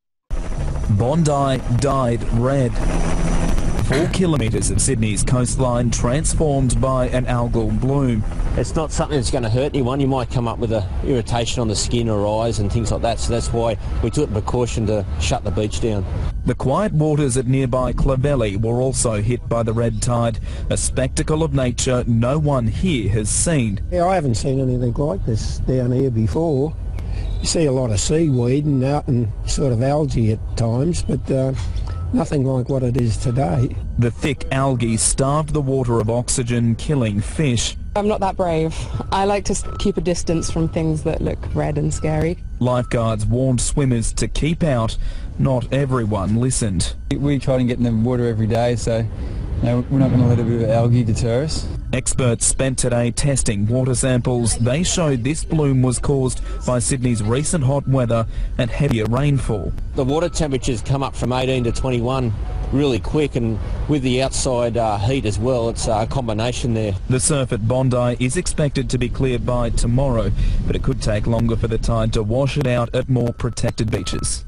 Bondi dyed red. Four kilometres of Sydney's coastline transformed by an algal bloom. It's not something that's going to hurt anyone. You might come up with an irritation on the skin or eyes and things like that, so that's why we took the precaution to shut the beach down. The quiet waters at nearby Clovelly were also hit by the red tide, a spectacle of nature no one here has seen. Yeah, I haven't seen anything like this down here before. You see a lot of seaweed and out and sort of algae at times, but uh, nothing like what it is today. The thick algae starved the water of oxygen, killing fish. I'm not that brave. I like to keep a distance from things that look red and scary. Lifeguards warned swimmers to keep out. Not everyone listened. We try and get in the water every day, so no, we're not going to let a bit of algae deter us. Experts spent today testing water samples. They showed this bloom was caused by Sydney's recent hot weather and heavier rainfall. The water temperatures come up from eighteen to twenty-one really quick, and with the outside uh, heat as well, it's a combination there. The surf at Bondi is expected to be cleared by tomorrow, but it could take longer for the tide to wash it out at more protected beaches.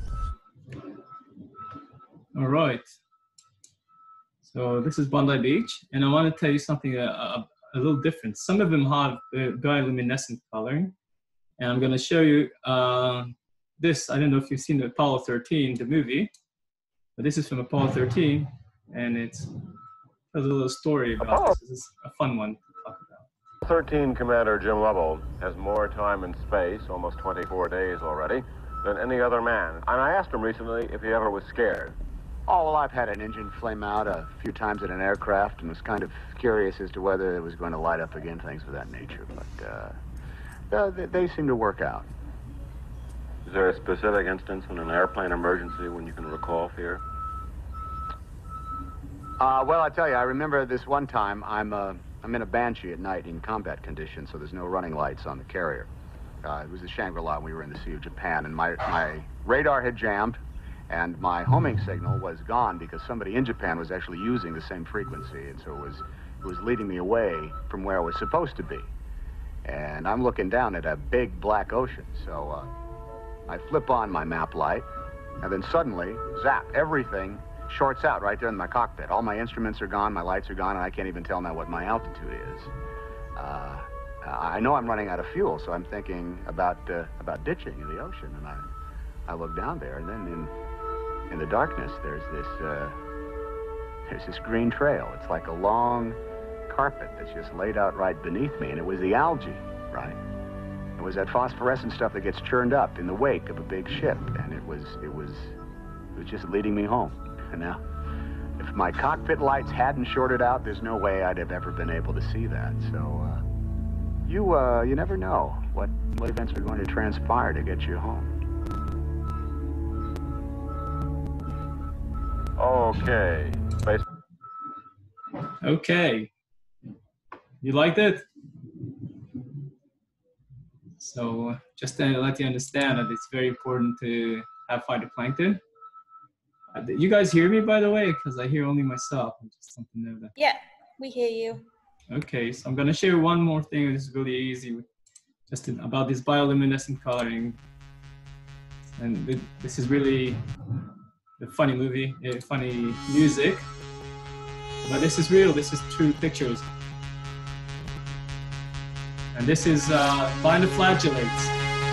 All right. So this is Bondi Beach, and I want to tell you something a, a, a little different. Some of them have uh, bioluminescent coloring, and I'm going to show you uh, this. I don't know if you've seen the Apollo thirteen, the movie, but this is from Apollo thirteen, and it's a little story about this. This is a fun one to talk about. thirteen Commander Jim Lovell has more time in space, almost twenty-four days already, than any other man. And I asked him recently if he ever was scared. Oh, well, I've had an engine flame out a few times in an aircraft and was kind of curious as to whether it was going to light up again, things of that nature. But uh, uh, they, they seem to work out. Is there a specific instance in an airplane emergency when you can recall fear? Uh, well, I tell you, I remember this one time, I'm, uh, I'm in a Banshee at night in combat conditions, so there's no running lights on the carrier. Uh, it was the Shangri-La, and we were in the Sea of Japan, and my, my radar had jammed, and my homing signal was gone because somebody in Japan was actually using the same frequency, and so it was, it was leading me away from where I was supposed to be. And I'm looking down at a big black ocean, so uh, I flip on my map light, and then suddenly, zap, everything shorts out right there in my cockpit. All my instruments are gone, my lights are gone, and I can't even tell now what my altitude is. Uh, I know I'm running out of fuel, so I'm thinking about, uh, about ditching in the ocean, and I, I look down there, and then in In the darkness, there's this, uh, there's this green trail. It's like a long carpet that's just laid out right beneath me, and it was the algae, right? It was that phosphorescent stuff that gets churned up in the wake of a big ship, and it was, it was, it was just leading me home. And now, if my cockpit lights hadn't shorted out, there's no way I'd have ever been able to see that. So, uh, you, uh, you never know what, what events are going to transpire to get you home. Okay. Space. Okay. You liked it? So just to let you understand that it's very important to have phytoplankton. Uh, you guys hear me, by the way? Because I hear only myself. I just want to know that. Yeah, we hear you. Okay, so I'm going to share one more thing. This is really easy, just in, about this bioluminescent coloring. And this is really a funny movie, a funny music, but this is real. This is true pictures. And this is uh, Bind the Flagellates.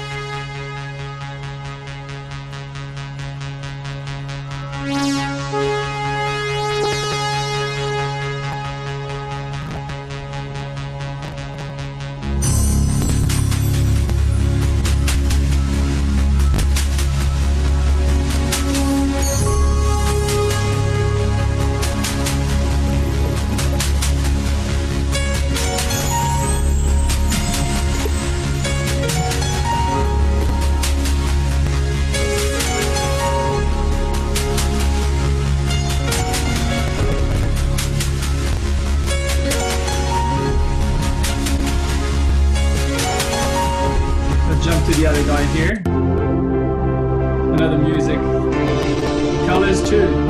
The other guy here. Another music. Colors too.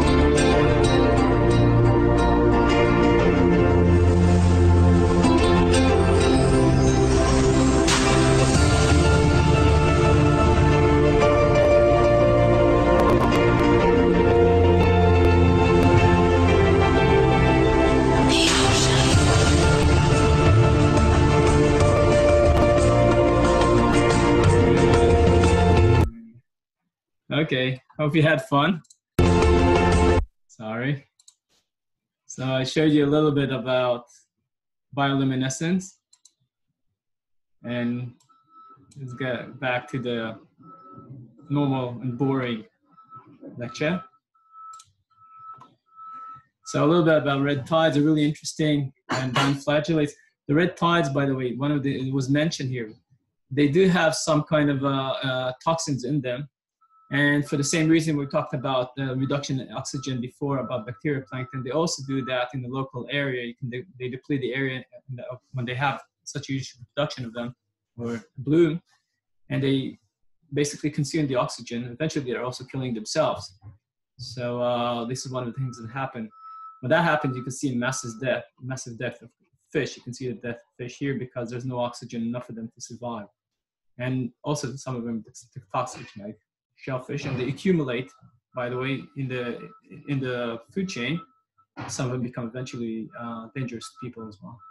Okay, hope you had fun. Sorry. So I showed you a little bit about bioluminescence. And let's get back to the normal and boring lecture. So a little bit about red tides are really interesting, and dinoflagellates. The red tides, by the way, one of the, it was mentioned here, they do have some kind of uh, uh, toxins in them. And for the same reason we talked about the reduction in oxygen before about bacteria plankton, they also do that in the local area. You can, they, they deplete the area the, when they have such a huge production of them or bloom, and they basically consume the oxygen. Eventually they're also killing themselves. So uh, this is one of the things that happen. When that happens, you can see a massive death, massive death of fish. You can see the death of fish here because there's no oxygen enough for them to survive. And also some of them it's toxic, like shellfish, and they accumulate, by the way, in the in the food chain. Some of them become eventually uh, dangerous to people as well.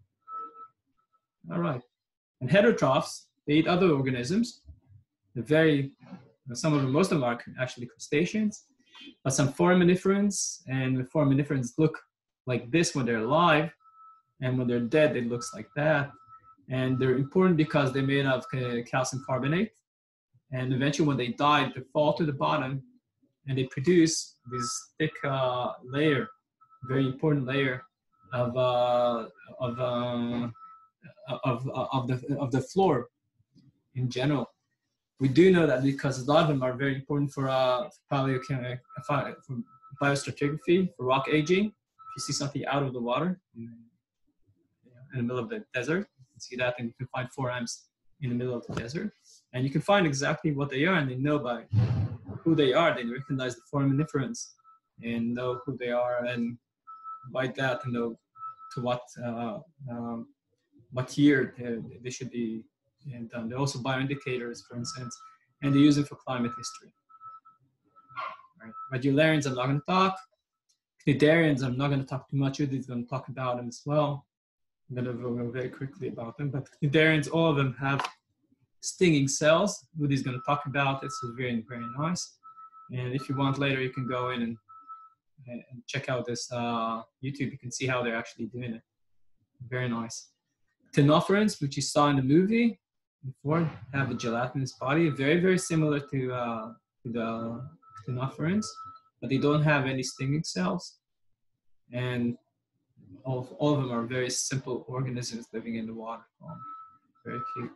All right. And heterotrophs, they eat other organisms. They're very, some of them, most of them are actually crustaceans, but some foraminiferans, and the foraminiferans look like this when they're alive, and when they're dead, it looks like that. And they're important because they're made of calcium carbonate. And eventually when they die, they fall to the bottom and they produce this thick uh, layer, very important layer of, uh, of, uh, of, of, the, of the floor in general. We do know that because a lot of them are very important for, uh, for, for biostratigraphy, for rock aging. If you see something out of the water in, in the middle of the desert, you can see that, and you can find forams in the middle of the desert. And you can find exactly what they are, and they know by who they are. They recognize the foraminiferans and know who they are, and by that know to what uh, um, what year they, they should be done. They're also bioindicators, for instance, and they use them for climate history. Right. Radiolarians, I'm not going to talk. Cnidarians, I'm not going to talk too much. Udi's going to talk about them as well. I'm going to go very quickly about them. But cnidarians, all of them have stinging cells. Udi's going to talk about it, so very, very nice. And if you want later, you can go in and, and check out this uh, YouTube. You can see how they're actually doing it. Very nice. Ctenophorans, which you saw in the movie before, have a gelatinous body, very, very similar to, uh, to the ctenophorans, but they don't have any stinging cells. And all of, all of them are very simple organisms living in the water. Very cute.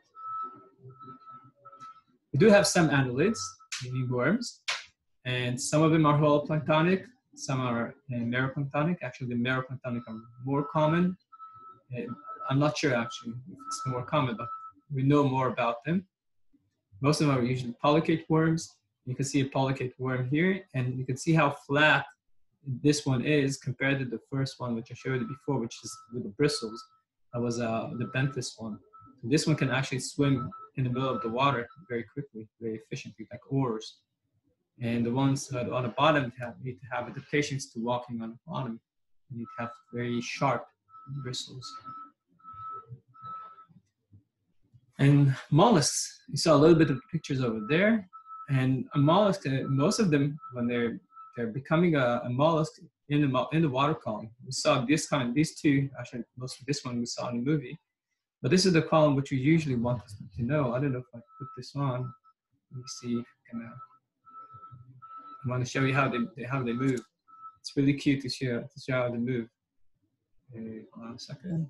We do have some annelids, meaning worms, and some of them are holoplanktonic, some are uh, meroplanktonic. Actually, the meroplanktonic are more common. Uh, I'm not sure actually if it's more common, but we know more about them. Most of them are usually polychaete worms. You can see a polychaete worm here, and you can see how flat this one is compared to the first one, which I showed you before, which is with the bristles. That was uh, the benthus one. So this one can actually swim in the middle of the water very quickly, very efficiently, like oars. And the ones that on the bottom have, need to have adaptations to walking on the bottom. You need to have very sharp bristles. And mollusks, you saw a little bit of pictures over there. And a mollusk, most of them, when they're they're becoming a, a mollusk in the in the water column. We saw this kind, these two, actually, most of this one we saw in the movie. But this is the column which we usually want to know. I don't know if I put this on. Let me see. If I, can, uh, I want to show you how they how they move. It's really cute to show to show how they move. Okay, hold on a second.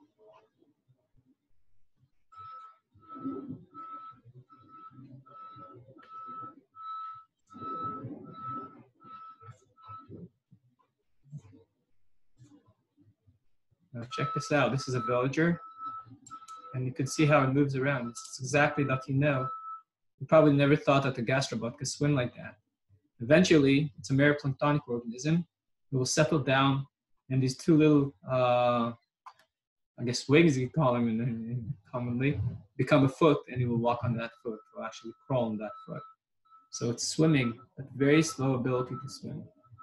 Now check this out. This is a villager, and you can see how it moves around. It's exactly that you know. You probably never thought that the gastrobot could swim like that. Eventually, it's a meroplanktonic organism. It will settle down, and these two little, uh, I guess, wings you call them in, in commonly, become a foot, and it will walk on that foot, or actually crawl on that foot. So it's swimming, but very slow ability to swim.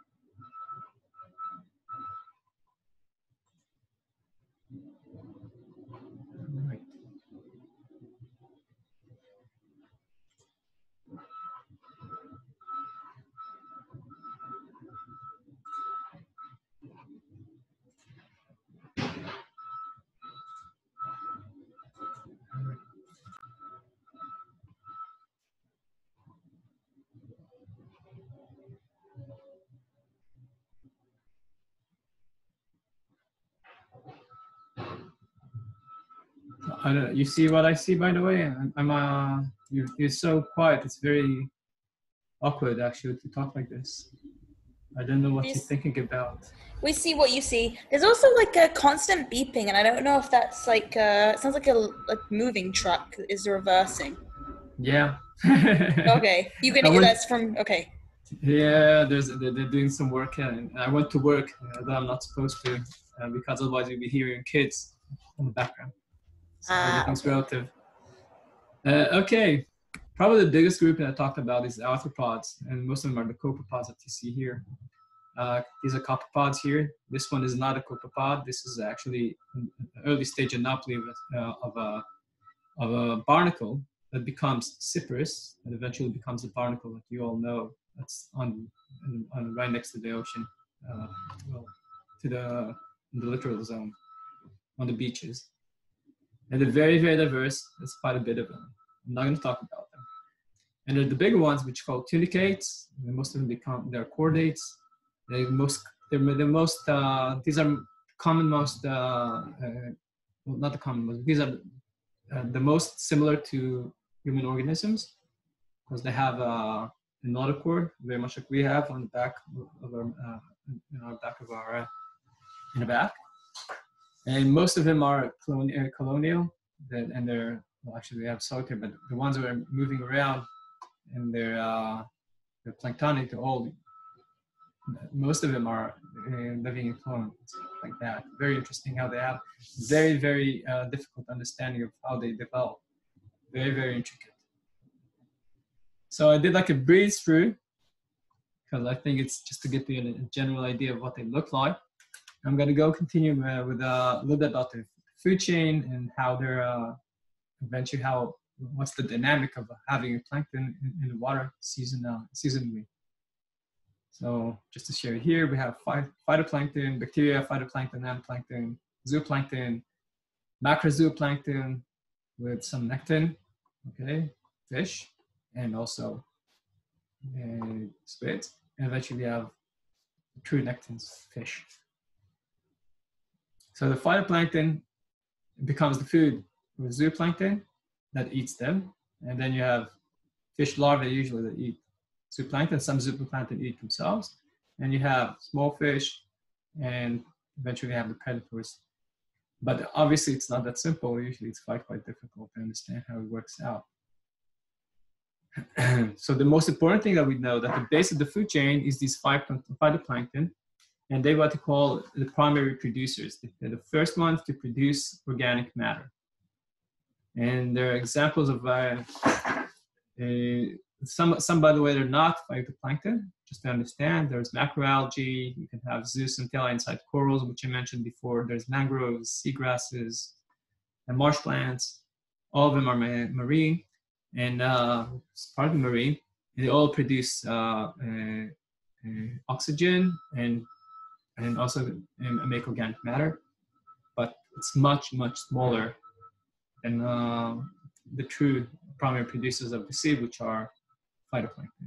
Right. I don't know. You see what I see, by the way? I'm, I'm uh, you, you're so quiet. It's very awkward, actually, to talk like this. I don't know what Yes. you're thinking about. We see what you see. There's also like a constant beeping, and I don't know if that's like uh, it sounds like a like moving truck is reversing. Yeah. Okay, you can I hear went- that's from okay. Yeah, there's they're, they're doing some work, and I went to work uh, that I'm not supposed to, uh, because otherwise you'll be hearing kids in the background. So Ah, everything's relative. Uh, okay, probably the biggest group that I talked about is arthropods, and most of them are the copepods that you see here. Uh, these are copepods here. This one is not a copepod. This is actually an early stage anomaly of, uh, of a of a barnacle that becomes cypress and eventually becomes a barnacle that you all know. That's on, on right next to the ocean, uh, well, to the, the littoral zone, on the beaches. And they're very, very diverse. There's quite a bit of them. I'm not going to talk about them. And they're the bigger ones, which are called tunicates. And most of them become, they're chordates. They're most, they're the most, uh, these are common most, uh, uh, well, not the common most, these are uh, the most similar to human organisms because they have uh, a notochord, very much like we have on the back of our, uh, in our back of our, uh, in the back. And most of them are colonial, colonial that, and they're, well, actually they have solitary, but the ones that are moving around and they're, uh, they're planktonic, they're all, most of them are uh, living in clones like that. Very interesting how they have very, very uh, difficult understanding of how they develop. Very, very intricate. So I did like a breeze through because I think it's just to get the, a general idea of what they look like. I'm going to go continue uh, with uh, a little bit about the food chain and how they're uh, eventually how what's the dynamic of having a plankton in, in the water season uh, seasonally. So just to share here, we have phy phytoplankton, bacteria, phytoplankton, nanoplankton, zooplankton, macrozooplankton with some nectin, okay, fish, and also uh, squid. And eventually we have true nectins, fish. So the phytoplankton becomes the food for zooplankton that eats them. And then you have fish larvae usually that eat zooplankton. Some zooplankton eat themselves. And you have small fish and eventually you have the predators. But obviously it's not that simple. Usually it's quite, quite difficult to understand how it works out. So the most important thing that we know that the base of the food chain is these phytoplankton. And they're what they call the primary producers. They're the first ones to produce organic matter. And there are examples of, uh, uh, some, some, by the way, they're not phytoplankton, just to understand. There's macroalgae, you can have zooxanthellae inside corals, which I mentioned before. There's mangroves, seagrasses, and marsh plants. All of them are ma marine, and uh, part of marine. And they all produce uh, uh, uh, oxygen and and also um, make organic matter, but it's much, much smaller than uh, the true primary producers of the sea, which are phytoplankton.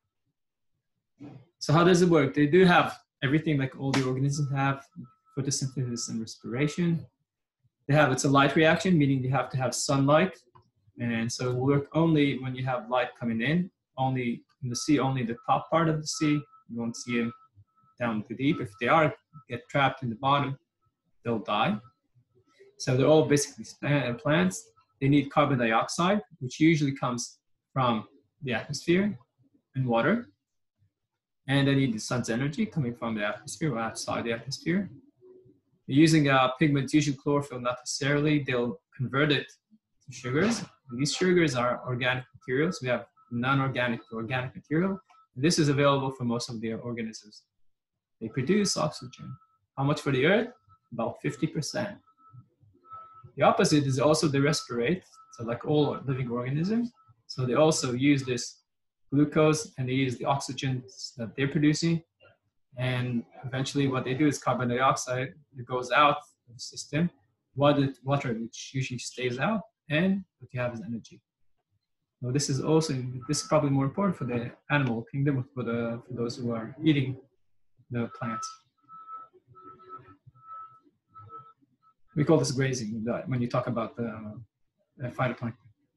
So how does it work? They do have everything like all the organisms have, photosynthesis and respiration. They have, it's a light reaction, meaning you have to have sunlight. And so it will work only when you have light coming in, only in the sea, only the top part of the sea. You won't see them down too deep. If they are get trapped in the bottom, they'll die. So they're all basically plants. They need carbon dioxide, which usually comes from the atmosphere and water. And they need the sun's energy coming from the atmosphere or outside the atmosphere. They're using a pigment, usually chlorophyll, not necessarily. They'll convert it to sugars. And these sugars are organic materials. We have non-organic to organic material. And this is available for most of the organisms. They produce oxygen. How much for the earth? About fifty percent. The opposite is also they respirate, so like all living organisms. So they also use this glucose and they use the oxygen that they're producing. And eventually what they do is carbon dioxide, it goes out of the system, water, water which usually stays out, and what you have is energy. So this is also, this is probably more important for the animal kingdom, for, the, for those who are eating the plants. We call this grazing when you talk about the uh, phytoplankton.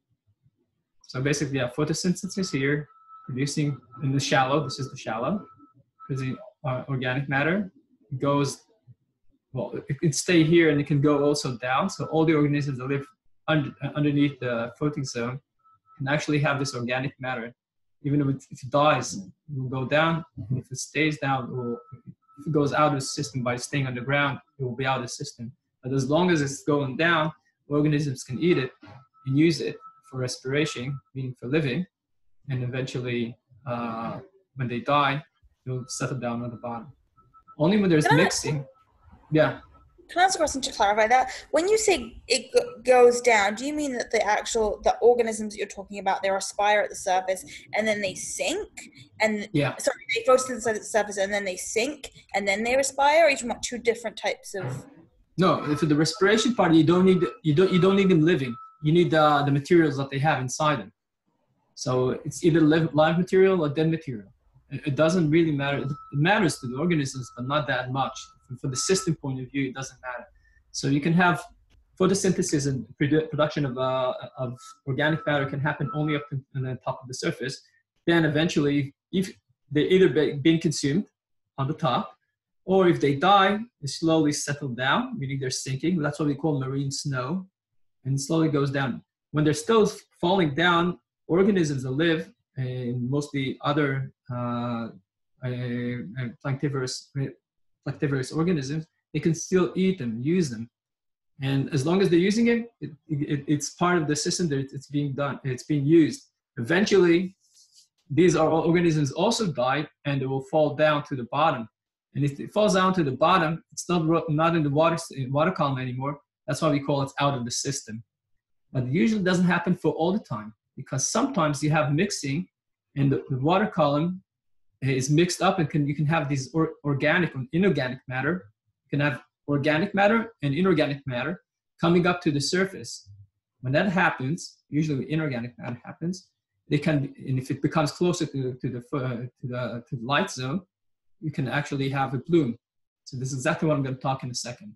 So basically, yeah, photosynthesis here, producing in the shallow, this is the shallow, producing uh, organic matter. It goes, well, it can stay here and it can go also down. So all the organisms that live under, underneath the floating zone can actually have this organic matter. Even if it, if it dies, it will go down. And if it stays down, it will, if it goes out of the system by staying underground, it will be out of the system. But as long as it's going down, organisms can eat it and use it for respiration, meaning for living. And eventually, uh, when they die, they'll settle down on the bottom. Only when there's Can I- mixing. Yeah. Can I ask a question to clarify that? When you say it go- goes down, do you mean that the actual, the organisms that you're talking about, they respire at the surface and then they sink? And Yeah. sorry, they photosynthesize at the surface and then they sink and then they respire? Or are you talking about two different types of... No, for the respiration part, you don't need you don't you don't need them living. You need uh, the materials that they have inside them. So it's either live, live material or dead material. It, it doesn't really matter. It matters to the organisms, but not that much. For the system point of view, it doesn't matter. So you can have photosynthesis and produ- production of uh, of organic matter can happen only up in, in the top of the surface. Then eventually, if they're either be, being consumed on the top, or if they die, they slowly settle down, meaning they're sinking. That's what we call marine snow, and it slowly goes down. When they're still falling down, organisms that live in mostly other uh, uh, planktivorous, planktivorous organisms, they can still eat them, use them. And as long as they're using it, it, it it's part of the system that it's being done, it's being used. Eventually, these are organisms also die and they will fall down to the bottom. And if it falls down to the bottom, it's not, not in the water, water column anymore. That's why we call it out of the system. But it usually doesn't happen for all the time, because sometimes you have mixing and the, the water column is mixed up and can, you can have these or, organic and inorganic matter. You can have organic matter and inorganic matter coming up to the surface. When that happens, usually inorganic matter happens, they can, and if it becomes closer to, to, the, uh, to, the, to the light zone, you can actually have a bloom. So this is exactly what I'm going to talk in a second.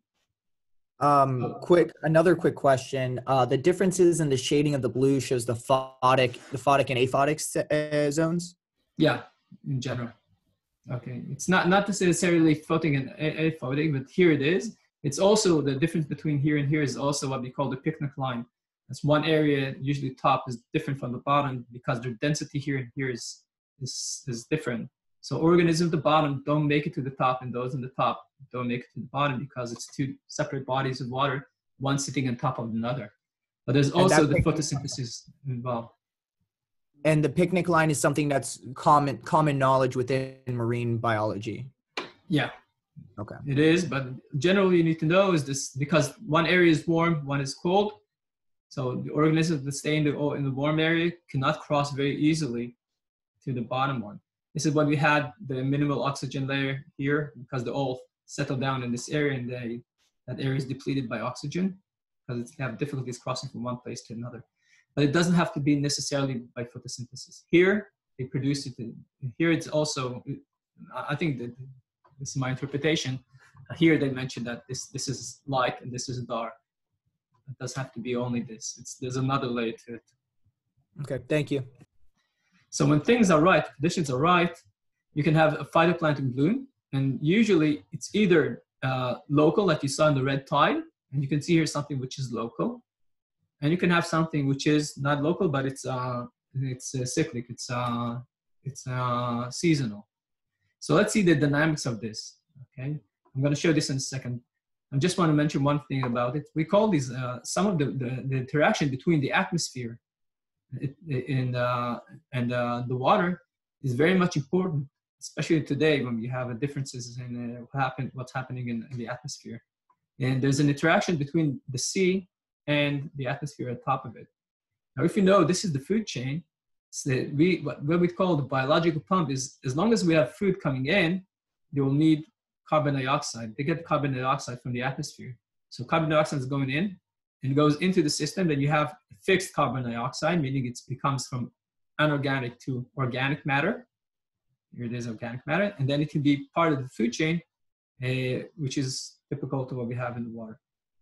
Um, quick, another quick question. Uh, the differences in the shading of the blue shows the photic, the photic and aphotic uh, zones? Yeah, in general. Okay, it's not, not necessarily photic and aphotic, but here it is. It's also the difference between here and here is also what we call the picnic line. That's one area, usually top is different from the bottom because their density here and here is, is, is different. So organisms at the bottom don't make it to the top, and those in the top don't make it to the bottom because it's two separate bodies of water, one sitting on top of another. But there's also the photosynthesis involved. And the picnic line is something that's common common knowledge within marine biology. Yeah. Okay. It is, but generally you need to know is this because one area is warm, one is cold. So the organisms that stay in the, in the warm area cannot cross very easily to the bottom one. This is what we had, the minimal oxygen layer here, because they all settle down in this area and they, that area is depleted by oxygen because they have difficulties crossing from one place to another. But it doesn't have to be necessarily by photosynthesis. Here, they produce it. In, here it's also, I think that this is my interpretation. Here they mentioned that this, this is light and this is dark. It doesn't have to be only this. It's, there's another layer to it. Okay, thank you. So when things are right, conditions are right, you can have a phytoplankton bloom. And usually it's either uh, local, like you saw in the red tide, and you can see here something which is local. And you can have something which is not local, but it's uh, it's uh, cyclic, it's, uh, it's uh, seasonal. So let's see the dynamics of this, okay? I'm gonna show this in a second. I just wanna mention one thing about it. We call these, uh, some of the, the, the interaction between the atmosphere It, in, uh, and uh, the water is very much important, especially today when we have differences in uh, what happen, what's happening in, in the atmosphere. And there's an interaction between the sea and the atmosphere on top of it. Now, if you know this is the food chain, so we, what, what we call the biological pump is as long as we have food coming in, they will need carbon dioxide. They get carbon dioxide from the atmosphere. So carbon dioxide is going in, and goes into the system, then you have fixed carbon dioxide, meaning it becomes from anorganic to organic matter. Here it is, organic matter. And then it can be part of the food chain, uh, which is typical to what we have in the water.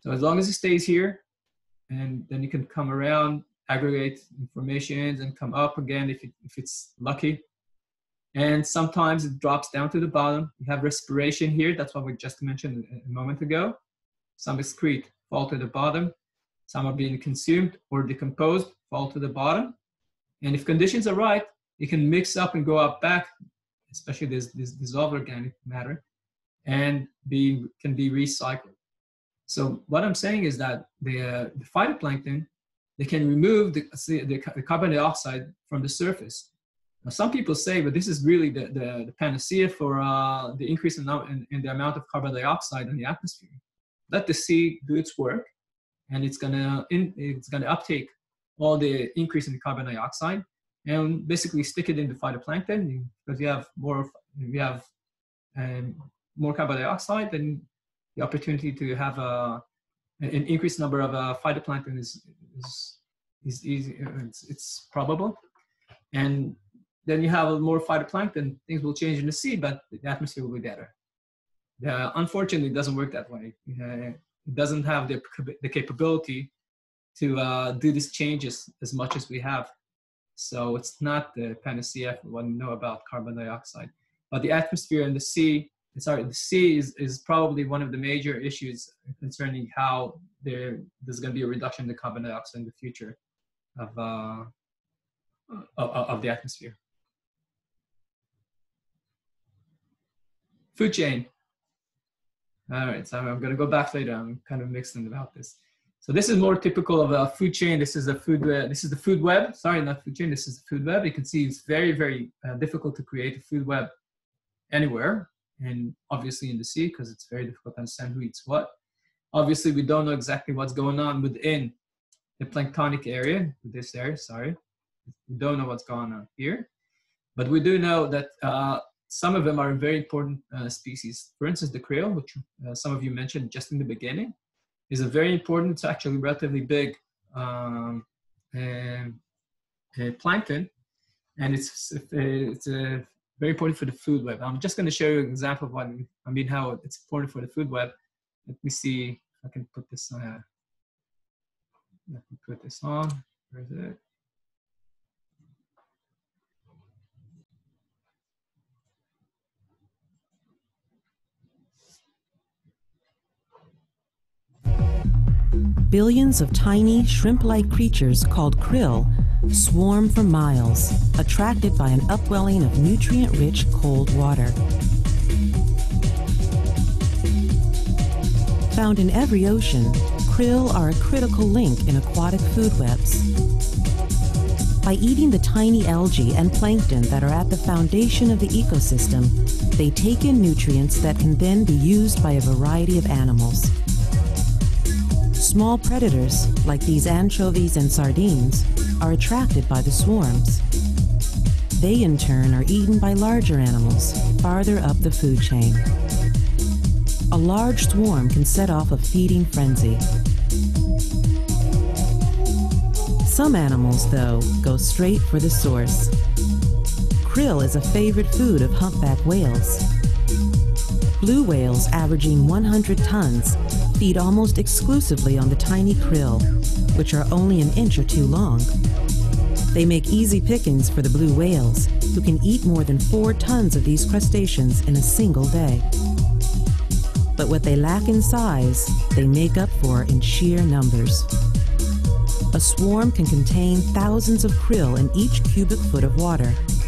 So as long as it stays here, and then you can come around, aggregate information, and come up again if, it, if it's lucky. And sometimes it drops down to the bottom. You have respiration here. That's what we just mentioned a moment ago. Some excrete fall to the bottom. Some are being consumed or decomposed, fall to the bottom. And if conditions are right, it can mix up and go up back, especially this, this dissolved organic matter, and be, can be recycled. So what I'm saying is that the, uh, the phytoplankton, they can remove the, the, the carbon dioxide from the surface. Now, some people say, but this is really the, the, the panacea for uh, the increase in, in, in the amount of carbon dioxide in the atmosphere. Let the sea do its work, and it's gonna, in, it's gonna uptake all the increase in carbon dioxide and basically stick it in the phytoplankton, because you have more, you have um, more carbon dioxide, then the opportunity to have a, an increased number of uh, phytoplankton is, is, is easy, it's, it's probable. And then you have more phytoplankton, things will change in the sea, but the atmosphere will be better. Uh, unfortunately, it doesn't work that way. Uh, it doesn't have the, the capability to uh, do these changes as much as we have. So it's not the panacea for what we know about carbon dioxide. But the atmosphere and the sea, sorry, the sea is, is probably one of the major issues concerning how there, there's going to be a reduction in the carbon dioxide in the future of, uh, of, of the atmosphere. Food chain. All right, so I'm going to go back later. I'm kind of mixing about this. So this is more typical of a food chain. This is a food web. This is the food web. Sorry, not food chain. This is the food web. You can see it's very, very uh, difficult to create a food web anywhere, and obviously in the sea, because it's very difficult to understand who eats what. Obviously, we don't know exactly what's going on within the planktonic area, this area, sorry. We don't know what's going on here, but we do know that uh, some of them are very important uh, species. For instance, the krill, which uh, some of you mentioned just in the beginning, is a very important, it's actually relatively big um, uh, uh, plankton, and it's, it's uh, very important for the food web. I'm just going to show you an example of what I mean, how it's important for the food web. Let me see if I can put this on. Uh, let me put this on. Where is it? Billions of tiny shrimp-like creatures called krill swarm for miles, attracted by an upwelling of nutrient-rich cold water. Found in every ocean, krill are a critical link in aquatic food webs. By eating the tiny algae and plankton that are at the foundation of the ecosystem, they take in nutrients that can then be used by a variety of animals. Small predators, like these anchovies and sardines, are attracted by the swarms. They, in turn, are eaten by larger animals farther up the food chain. A large swarm can set off a feeding frenzy. Some animals, though, go straight for the source. Krill is a favorite food of humpback whales. Blue whales, averaging one hundred tons, feed almost exclusively on the tiny krill, which are only an inch or two long. They make easy pickings for the blue whales, who can eat more than four tons of these crustaceans in a single day. But what they lack in size, they make up for in sheer numbers. A swarm can contain thousands of krill in each cubic foot of water.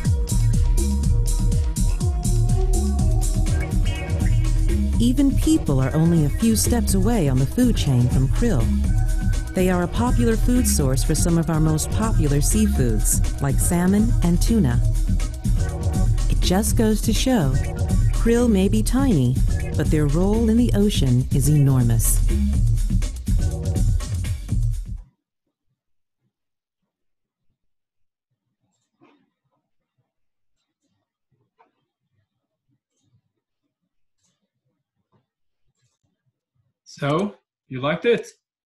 Even people are only a few steps away on the food chain from krill. They are a popular food source for some of our most popular seafoods, like salmon and tuna. It just goes to show, krill may be tiny, but their role in the ocean is enormous. So, you liked it?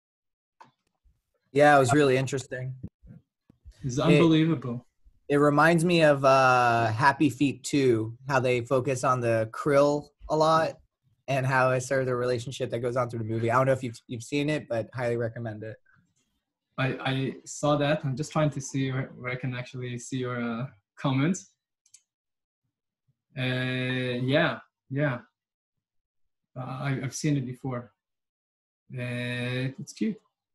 Yeah, it was really interesting. It's unbelievable. It, it reminds me of uh, Happy Feet two, how they focus on the krill a lot. and how it's sort of the relationship that goes on through the movie. I don't know if you've you've seen it, but highly recommend it. I, I saw that. I'm just trying to see where, where I can actually see your uh, comments. Uh, yeah, yeah. Uh, I, I've seen it before. Uh, it's cute.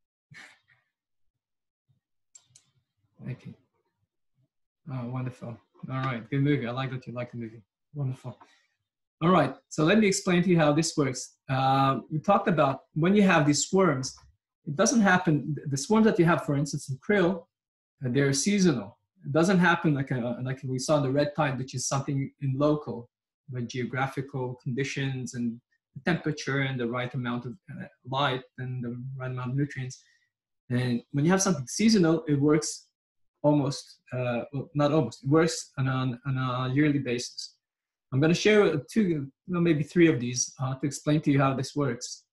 Okay. Oh, wonderful. All right, good movie. I like that you like the movie. Wonderful. All right, so let me explain to you how this works. Uh, we talked about when you have these swarms, it doesn't happen, the swarms that you have, for instance, in krill, uh, they're seasonal. It doesn't happen like, a, like we saw the red tide, which is something in local, with geographical conditions and the temperature and the right amount of uh, light and the right amount of nutrients. And when you have something seasonal, it works almost, uh, well, not almost, it works on a, on a yearly basis. I'm going to share two, well, maybe three of these uh, to explain to you how this works.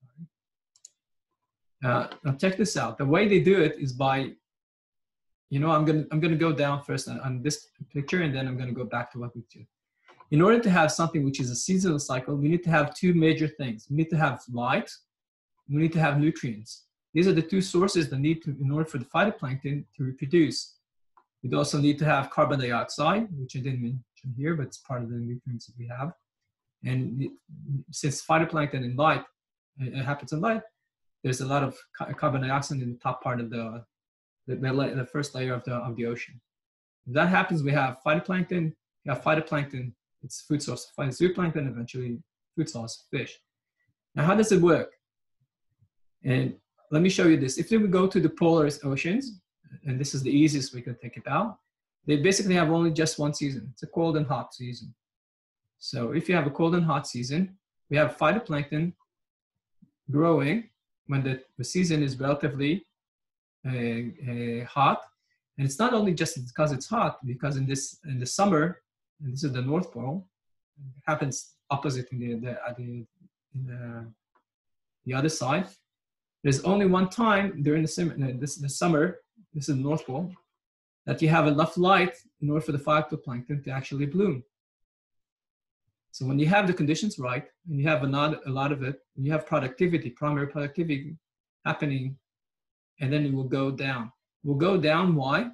Uh, now check this out. The way they do it is by, you know, I'm going to I'm going to go down first on, on this picture, and then I'm going to go back to what we did. In order to have something which is a seasonal cycle, we need to have two major things. We need to have light. We need to have nutrients. These are the two sources that need to, in order for the phytoplankton to reproduce. We'd also need to have carbon dioxide, which I didn't mention here, but it's part of the nutrients that we have. And since phytoplankton in light, it happens in light, there's a lot of carbon dioxide in the top part of the, the, the, the first layer of the, of the ocean. If that happens, we have phytoplankton, we have phytoplankton, it's food source, zooplankton, eventually food source, fish. Now, how does it work? And let me show you this. If we go to the polar oceans, and this is the easiest we can think about, they basically have only just one season. It's a cold and hot season. So if you have a cold and hot season, we have phytoplankton growing when the, the season is relatively uh, uh, hot. And it's not only just because it's hot, because in this in the summer, and this is the North Pole, it happens opposite in the, the, the, in the, the other side. There's only one time during the summer, this the summer, this is the North Pole, that you have enough light in order for the phytoplankton to actually bloom. So when you have the conditions right, and you have a lot, a lot of it, and you have productivity, primary productivity happening, and then it will go down. It will go down, why?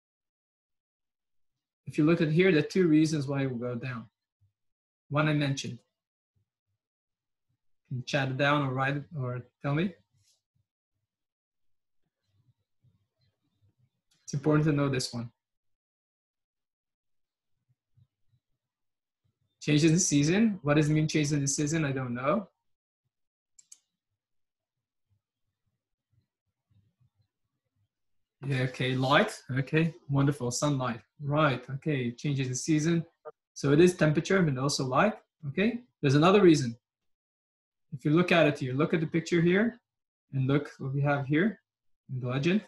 If you look at here, there are two reasons why it will go down. One I mentioned. Can you chat it down or write it or tell me? It's important to know this one. Change in the season. What does it mean change in the season? I don't know. Yeah, okay, light. Okay, wonderful. Sunlight. Right, okay, changes the season. So it is temperature, but also light. Okay, there's another reason. If you look at it here, look at the picture here, and look what we have here in the legend.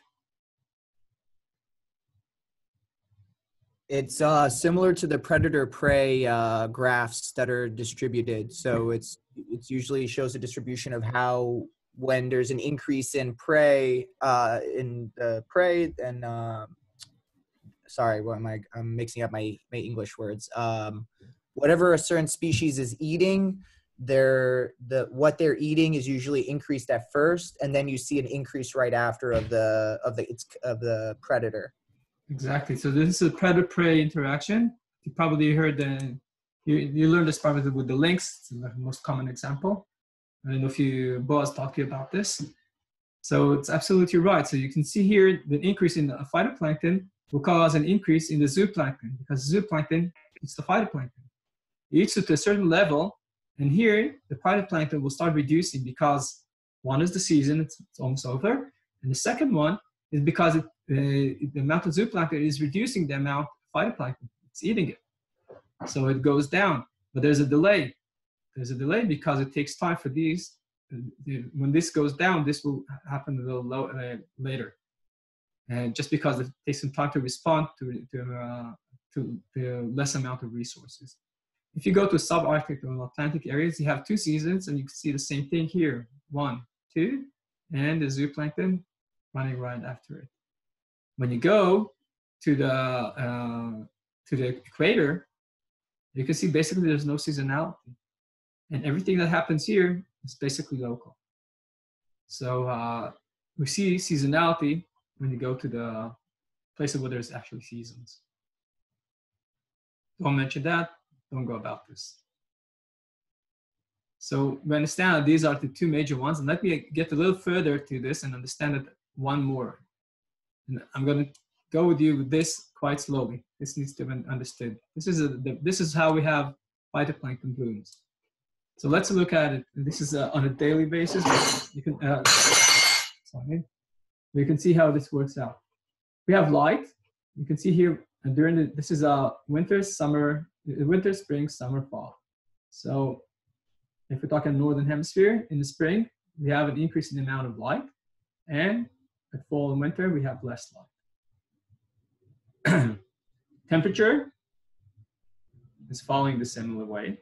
It's uh, similar to the predator-prey uh, graphs that are distributed. So it's it's usually shows a distribution of how when there's an increase in prey, uh, in the prey, and uh, sorry, what am I? I'm mixing up my my English words. Um, whatever a certain species is eating, they're the what they're eating is usually increased at first, and then you see an increase right after of the of the it's of the predator. Exactly. So this is a predator-prey interaction. You probably heard the, you, you learned this probably with the lynx. It's the most common example. I don't know if you, Boaz talked to you about this. So it's absolutely right. So you can see here the increase in the phytoplankton will cause an increase in the zooplankton because zooplankton is the phytoplankton. It eats it to a certain level, and here the phytoplankton will start reducing because one is the season, it's, it's almost over, and the second one is because it, uh, the amount of zooplankton is reducing the amount of phytoplankton. It's eating it. So it goes down, but there's a delay. There's a delay because it takes time for these. Uh, the, when this goes down, this will happen a little low, uh, later. And just because it takes some time to respond to, to, uh, to the less amount of resources. If you go to subarctic or Atlantic areas, you have two seasons, and you can see the same thing here. One, two, and the zooplankton running right after it. When you go to the uh, to the equator, you can see basically there's no seasonality, And everything that happens here is basically local. So uh, we see seasonality when you go to the places where there's actually seasons. Don't mention that, don't go about this. So we understand that these are the two major ones, and let me get a little further to this and understand it one more. And I'm going to go with you with this quite slowly. This needs to be understood. This is, a, the, this is how we have phytoplankton blooms. So let's look at it. This is uh, on a daily basis. You can, uh, sorry. You can see how this works out. We have light. You can see here and during the, this is a winter, summer, winter, spring, summer, fall. So if we're talking northern hemisphere, in the spring, we have an increase in the amount of light, and at fall and winter, we have less light. Temperature is following the similar way.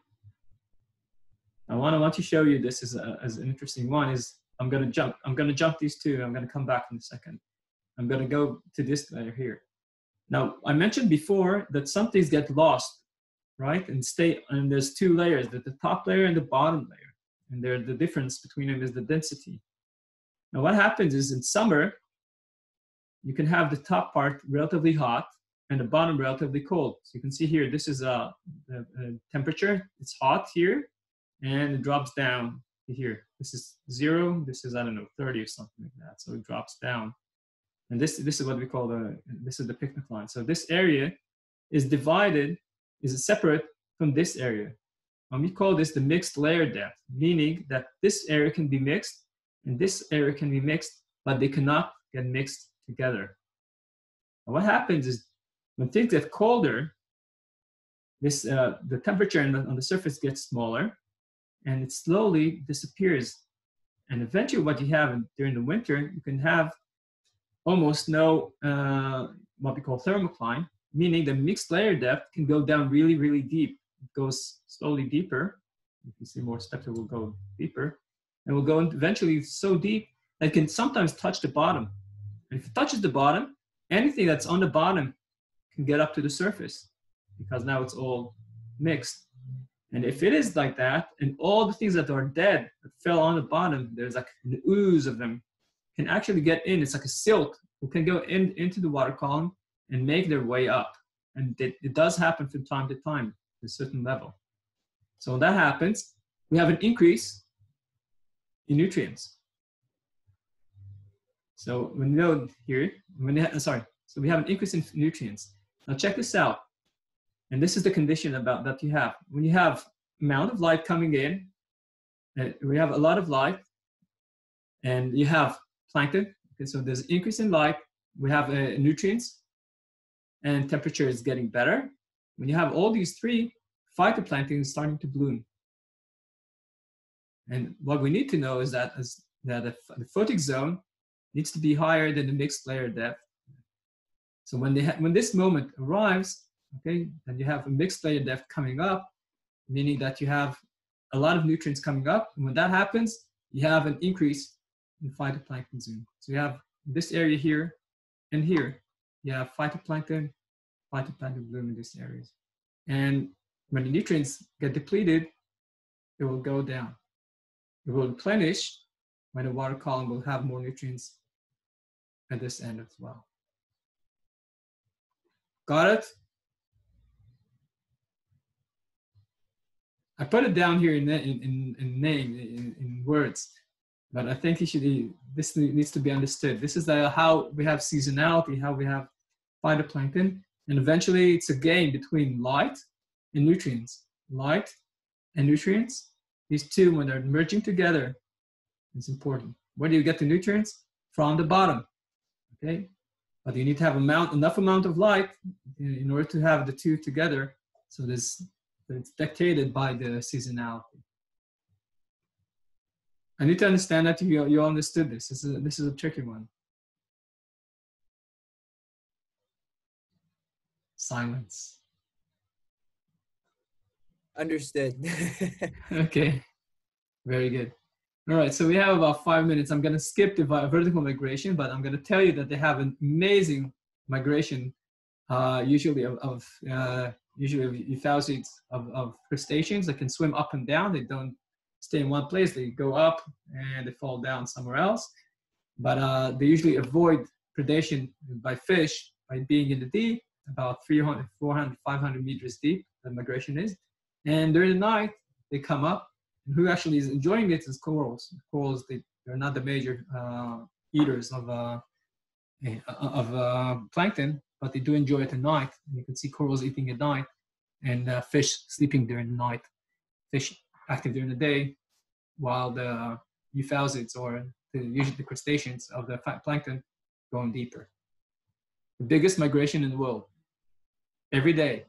I want, I want to show you this as, a, as an interesting one is I'm going to jump. I'm going to jump these two. I'm going to come back in a second. I'm going to go to this layer here. Now, I mentioned before that some things get lost, right? And stay, and there's two layers, the, the top layer and the bottom layer. And there, the difference between them is the density. Now, what happens is in summer, you can have the top part relatively hot and the bottom relatively cold. So you can see here, this is a, a, a temperature. It's hot here, and it drops down to here. This is zero. This is, I don't know, thirty or something like that. So it drops down. And this, this is what we call the, this is the picnic line. So this area is divided, is separate from this area. And we call this the mixed layer depth, meaning that this area can be mixed and this area can be mixed, but they cannot get mixed together. And what happens is when things get colder, this, uh, the temperature on the, on the surface gets smaller and it slowly disappears. And eventually what you have during the winter, you can have almost no uh, what we call thermocline, meaning the mixed layer depth can go down really, really deep. It goes slowly deeper. If you see more steps, it will go deeper. And will go eventually so deep that it can sometimes touch the bottom. And if it touches the bottom, anything that's on the bottom can get up to the surface because now it's all mixed. And if it is like that, and all the things that are dead that fell on the bottom, there's like an ooze of them, can actually get in. It's like a silk who can go in into the water column and make their way up. And it, it does happen from time to time to a certain level. So when that happens, we have an increase in nutrients. So when you know here, when you have, sorry, so we have an increase in nutrients. Now check this out. And this is the condition about that you have. When you have amount of light coming in, uh, we have a lot of light, and you have plankton. Okay, so there's an increase in light. We have uh, nutrients, and temperature is getting better. When you have all these three, phytoplankton is starting to bloom. And what we need to know is that, is that the, the photic zone needs to be higher than the mixed layer depth. So when, they when this moment arrives, okay, then you have a mixed layer depth coming up, meaning that you have a lot of nutrients coming up. And when that happens, you have an increase in phytoplankton zone. So you have this area here and here. You have phytoplankton, phytoplankton bloom in these areas. And when the nutrients get depleted, it will go down. It will replenish when the water column will have more nutrients at this end as well. Got it? I put it down here in, in, in, in name, in, in words, but I think you should, this needs to be understood. This is the, how we have seasonality, how we have phytoplankton, and eventually it's a game between light and nutrients. Light and nutrients, these two, when they're merging together, it's important. Where do you get the nutrients? From the bottom, okay? But you need to have amount, enough amount of light in, in order to have the two together. So this, it's dictated by the seasonality. I need to understand that you, you understood this. This is, a, this is a tricky one. Silence. Understood. Okay, very good. All right, so we have about five minutes. I'm gonna skip the vertical migration, but I'm gonna tell you that they have an amazing migration, uh, usually of, of uh, usually euphausiids of, of crustaceans that can swim up and down. They don't stay in one place. They go up and they fall down somewhere else. But uh, they usually avoid predation by fish by being in the deep, about three hundred, four hundred, five hundred meters deep, the migration is. And during the night, they come up. And who actually is enjoying it is corals. Corals, they, they're not the major uh, eaters of, uh, of uh, plankton, but they do enjoy it at night. You can see corals eating at night and uh, fish sleeping during the night. Fish active during the day, while the euphausiids, or the, usually the crustaceans of the plankton, going deeper. The biggest migration in the world, every day.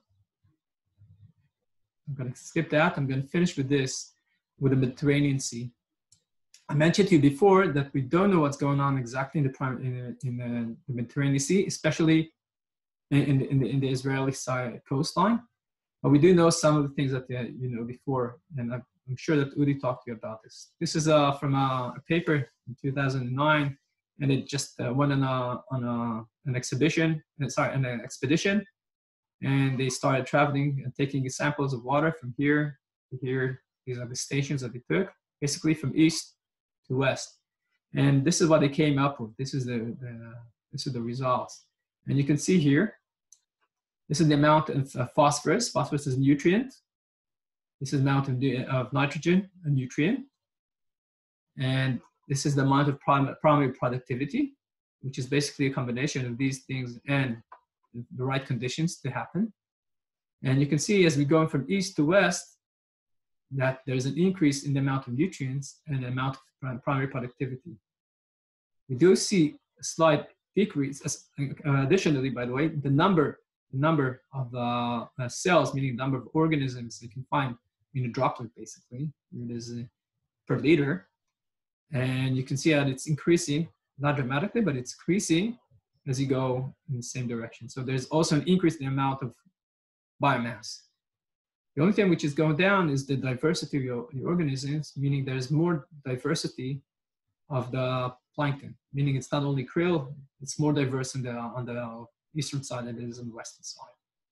I'm going to skip that. I'm going to finish with this, with the Mediterranean Sea. I mentioned to you before that we don't know what's going on exactly in the, prim in the, in the, the Mediterranean Sea, especially in, in, the, in, the, in the Israeli side coastline. But we do know some of the things that uh, you know before, and I'm, I'm sure that Udi talked to you about this. This is uh, from a, a paper in two thousand nine, and it just uh, went on a on a, an exhibition, sorry, an expedition, and they started traveling and taking samples of water from here to here. These are the stations that they took, basically from east to west, and this is what they came up with. This is the, the this is the results, and you can see here. This is the amount of uh, phosphorus. Phosphorus is a nutrient. This is the amount of, of nitrogen, a nutrient. And this is the amount of prim primary productivity, which is basically a combination of these things and the right conditions to happen. And you can see as we go from east to west, that there's an increase in the amount of nutrients and the amount of primary productivity. We do see a slight decrease. Uh, additionally, by the way, the number the number of uh, uh, cells, meaning the number of organisms you can find in a droplet, basically, it is uh, per liter. And you can see that it's increasing, not dramatically, but it's increasing as you go in the same direction. So there's also an increase in the amount of biomass. The only thing which is going down is the diversity of your, your organisms, meaning there's more diversity of the plankton, meaning it's not only krill, it's more diverse in the, on the eastern side than it is on the western side.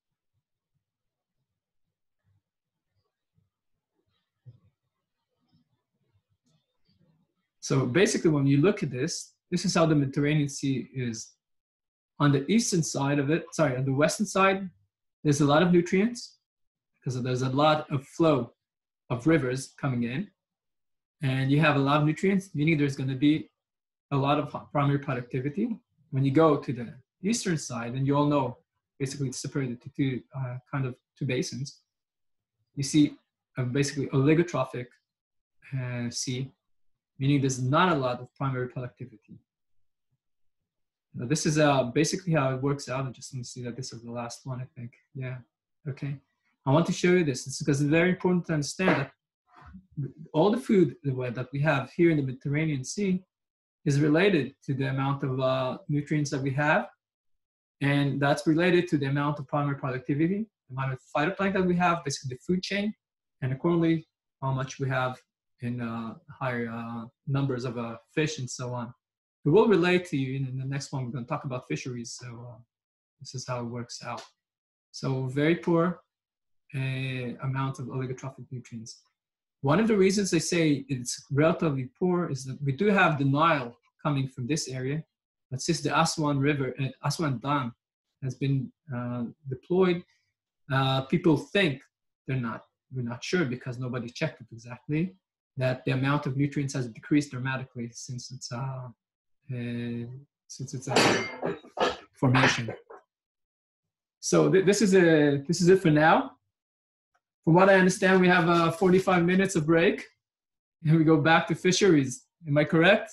So basically, when you look at this, this is how the Mediterranean Sea is. On the eastern side of it, sorry, on the western side, there's a lot of nutrients because there's a lot of flow of rivers coming in. And you have a lot of nutrients, meaning there's going to be a lot of primary productivity. When you go to the eastern side, and you all know, basically it's separated to two uh, kind of two basins. You see a basically oligotrophic uh, sea, meaning there's not a lot of primary productivity. Now this is uh, basically how it works out. I just want to see that this is the last one, I think. Yeah, okay. I want to show you this. It's because it's very important to understand that all the food that we have here in the Mediterranean Sea is related to the amount of uh, nutrients that we have. And that's related to the amount of primary productivity, the amount of phytoplankton we have, basically the food chain, and accordingly, how much we have in uh, higher uh, numbers of uh, fish and so on. We will relate to you in the next one. We're going to talk about fisheries. So uh, this is how it works out. So very poor uh, amount of oligotrophic nutrients. One of the reasons they say it's relatively poor is that we do have the Nile coming from this area. But since the Aswan River, uh, Aswan Dam has been uh, deployed, uh, people think they're not, we're not sure because nobody checked it exactly, that the amount of nutrients has decreased dramatically since it's, uh, uh, since it's uh, formation. So th this is a, this is it for now. From what I understand, we have uh, forty-five minutes of break and we go back to fisheries. Am I correct?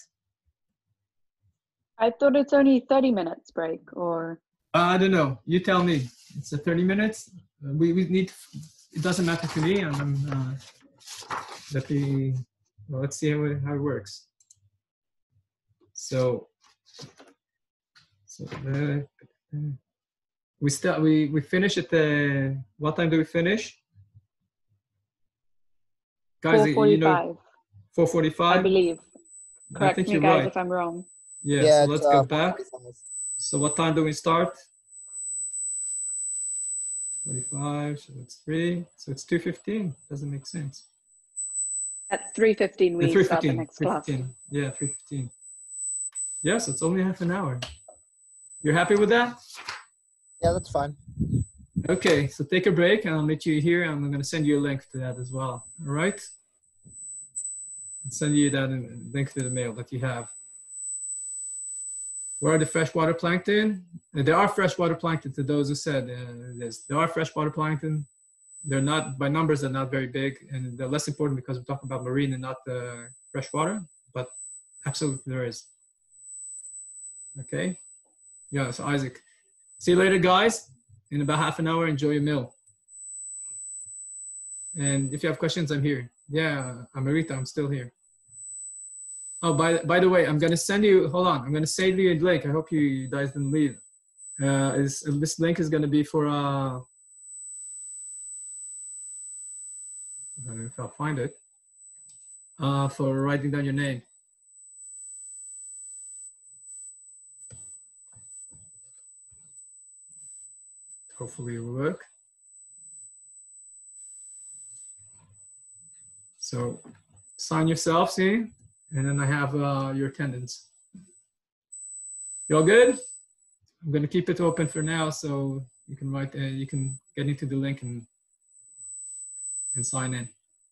I thought it's only thirty minutes break, or? Uh, I don't know. You tell me. It's a thirty minutes. Uh, we, we need, it doesn't matter to me. I'm, uh, let me, well, let's see how it, how it works. So, so uh, we start, we, we finish at the, what time do we finish? Guys, you know, four forty-five? I believe. Correct I think me, you're guys, right. if I'm wrong. Yeah, Yeah, so let's it's, go uh, back. So what time do we start? forty-five, so it's three, so it's two fifteen. Doesn't make sense. At three fifteen, we three start the fifteen, next class. Yeah, three fifteen. Yes, it's only half an hour. You're happy with that? Yeah, that's fine. Okay, so take a break and I'll meet you here. I'm going to send you a link to that as well. All right? I'll send you that in, link to the mail that you have. Where are the freshwater plankton? There are freshwater plankton to those who said uh, this. There are freshwater plankton. They're not, by numbers, they're not very big, and they're less important because we talk about marine and not uh, freshwater, but absolutely there is. Okay? Yeah, so Isaac. See you later, guys. In about half an hour, enjoy your meal. And if you have questions, I'm here. Yeah, Amarita, I'm still here. Oh, by, by the way, I'm going to send you, hold on, I'm going to send you a link. I hope you guys didn't leave. Uh, is, this link is going to be for, uh, I don't know if I'll find it, uh, for writing down your name. Hopefully it will work. So sign yourself, see? And then I have uh, your attendance. You all good? I'm gonna keep it open for now, so you can write, uh, you can get into the link and and sign in.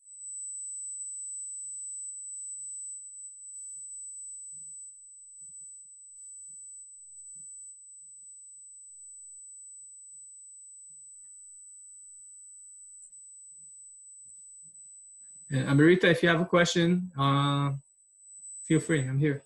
And Amarita, if you have a question, uh, feel free. I'm here.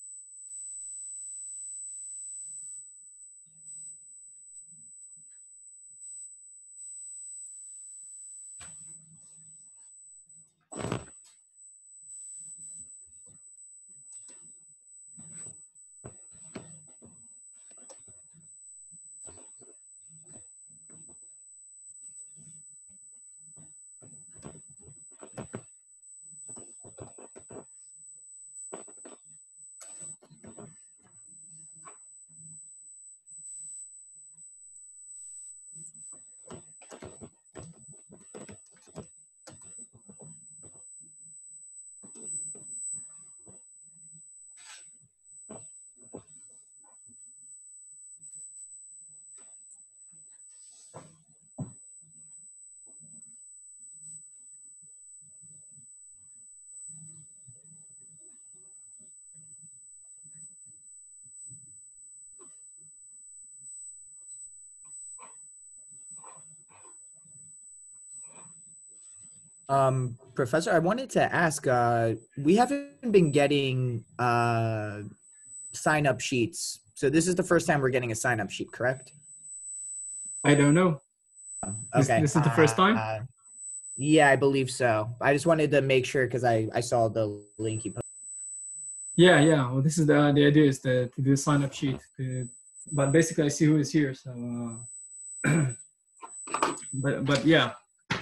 Um, Professor, I wanted to ask, uh, we haven't been getting uh, sign-up sheets. So this is the first time we're getting a sign-up sheet, correct? I don't know. Okay. This, this is the first time? Uh, yeah, I believe so. I just wanted to make sure because I, I saw the link you posted. Yeah, yeah. Well, this is the, the idea is to, to do a sign-up sheet. To, but basically, I see who is here. So, uh, but, but yeah.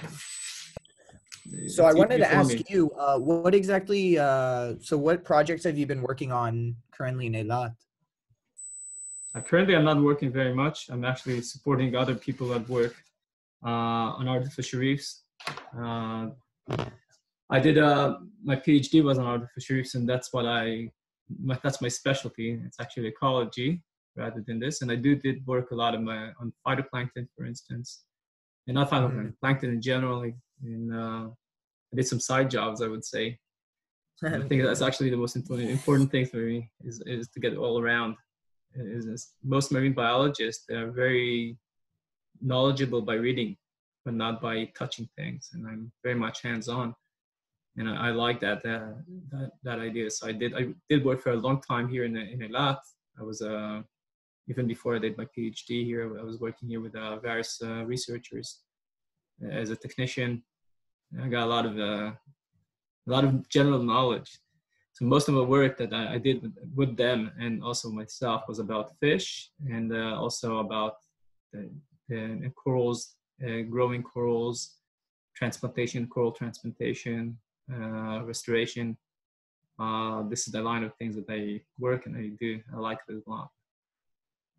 So I wanted to ask you, uh, what exactly, uh, so what projects have you been working on currently in Eilat? Uh, currently, I'm not working very much. I'm actually supporting other people at work uh, on artificial reefs. Uh, I did, uh, my PhD was on artificial reefs, and that's what I, my, that's my specialty. It's actually ecology rather than this. And I do did work a lot of my, on phytoplankton, for instance, and not phytoplankton, mm-hmm. plankton in general. In, uh, I did some side jobs, I would say. I think that's actually the most important thing for me is, is to get all around. Is, is most marine biologists, they're very knowledgeable by reading, but not by touching things. And I'm very much hands-on. And I, I like that, uh, that that idea. So I did I did work for a long time here in in Eilat. I was uh, even before I did my PhD here, I was working here with uh, various uh, researchers as a technician. I got a lot of uh, a lot of general knowledge. So most of the work that I, I did with, with them and also myself was about fish and uh, also about the, the corals, uh, growing corals, transplantation, coral transplantation, uh, restoration. Uh, this is the line of things that I work and I do. I like it a lot.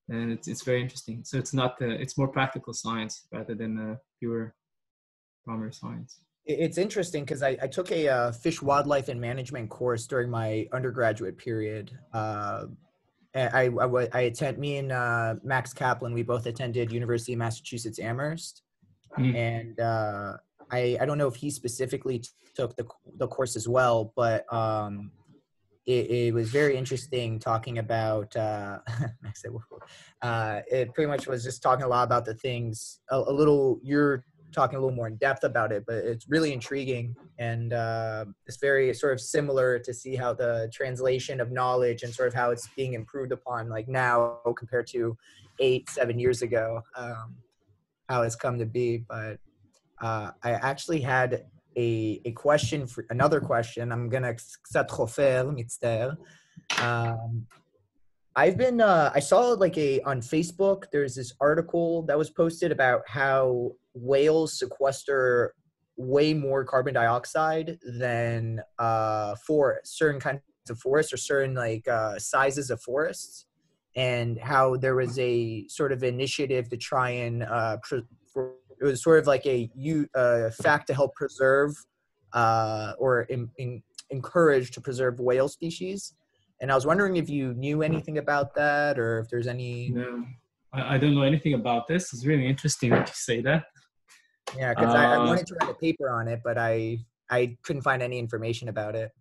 and it's it's very interesting. So it's not the it's more practical science rather than uh, pure primary science. It's interesting because I, I took a uh, fish, wildlife, and management course during my undergraduate period. Uh, I, I, I attend, me and uh, Max Kaplan, we both attended University of Massachusetts Amherst. Mm. And uh, I, I don't know if he specifically took the, the course as well, but um, it, it was very interesting talking about, uh, Max said, uh, it pretty much was just talking a lot about the things, a, a little, you're talking a little more in depth about it, but it's really intriguing. And uh, it's very sort of similar to see how the translation of knowledge and sort of how it's being improved upon like now compared to eight, seven years ago, um, how it's come to be. But uh, I actually had a, a question for another question. I'm going to accept Mitzter. Um I've been, uh, I saw like a, on Facebook, there's this article that was posted about how whales sequester way more carbon dioxide than uh, forests, certain kinds of forests or certain like uh, sizes of forests, and how there was a sort of initiative to try and, uh, pre- for, it was sort of like a uh, fact to help preserve uh, or in, in, encourage to preserve whale species. And I was wondering if you knew anything about that, or if there's any. No, I, I don't know anything about this. It's really interesting that you say that. Yeah, because uh, I, I wanted to write a paper on it, but I I couldn't find any information about it.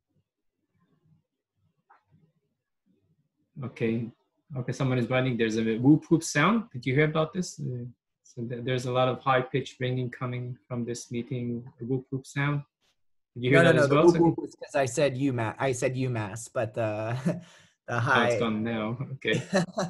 Okay, okay. Someone is writing. There's a whoop whoop sound. Did you hear about this? Uh, so th- there's a lot of high pitched ringing coming from this meeting. A whoop whoop sound. Did you hear no, that no, no. as The well? whoop whoop was because I said UMass. I said UMass, but the the high. Oh, it's gone now. Okay.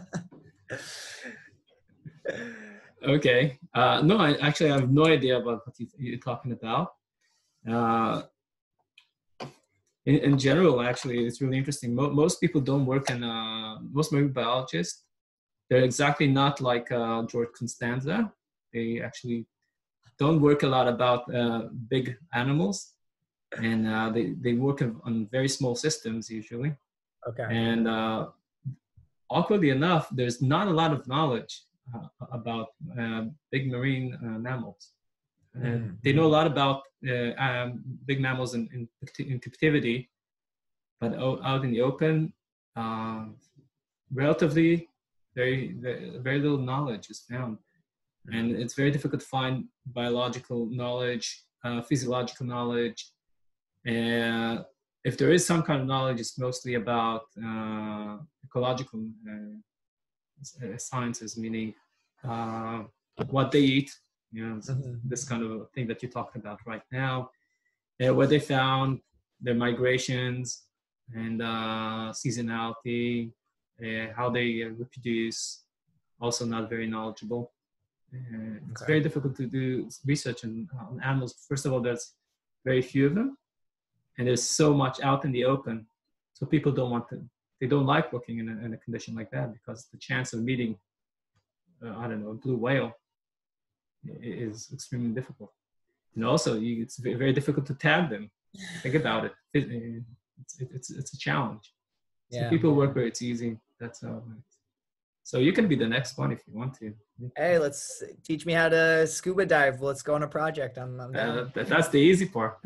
Okay. Uh, no, I actually I have no idea about what you, you're talking about. Uh, in, in general, actually, it's really interesting. Mo- most people don't work in. Uh, most marine biologists, they're exactly not like uh, George Constanza. They actually don't work a lot about uh, big animals. And uh, they, they work on very small systems usually. Okay. And uh, awkwardly enough, there's not a lot of knowledge uh, about uh, big marine uh, mammals. Uh, mm-hmm. They know a lot about uh, um, big mammals in, in, in captivity, but out in the open, uh, relatively very, very, very little knowledge is found. Mm-hmm. And it's very difficult to find biological knowledge, uh, physiological knowledge. And uh, if there is some kind of knowledge, it's mostly about uh, ecological uh, sciences, meaning uh, what they eat, you know, mm-hmm. this kind of thing that you talked about right now, uh, what they found, their migrations, and uh, seasonality, uh, how they uh, reproduce, also not very knowledgeable. Uh, it's okay. Very difficult to do research on, on animals. First of all, there's very few of them. And there's so much out in the open, so people don't want to, they don't like working in a, in a condition like that because the chance of meeting, uh, I don't know, a blue whale is extremely difficult. And also, you, it's very, very difficult to tag them. Think about it. it it's, it, it's, it's a challenge. So yeah, people yeah. work where it's easy. That's how. So you can be the next one if you want to. Hey, let's teach me how to scuba dive. Let's go on a project. I'm, I'm down. Uh, that, that's the easy part.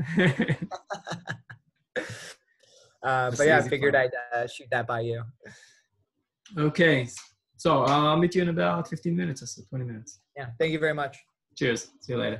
uh, but yeah, I figured part. I'd uh, shoot that by you. Okay. So uh, I'll meet you in about fifteen minutes or so, twenty minutes. Yeah. Thank you very much. Cheers. See you later.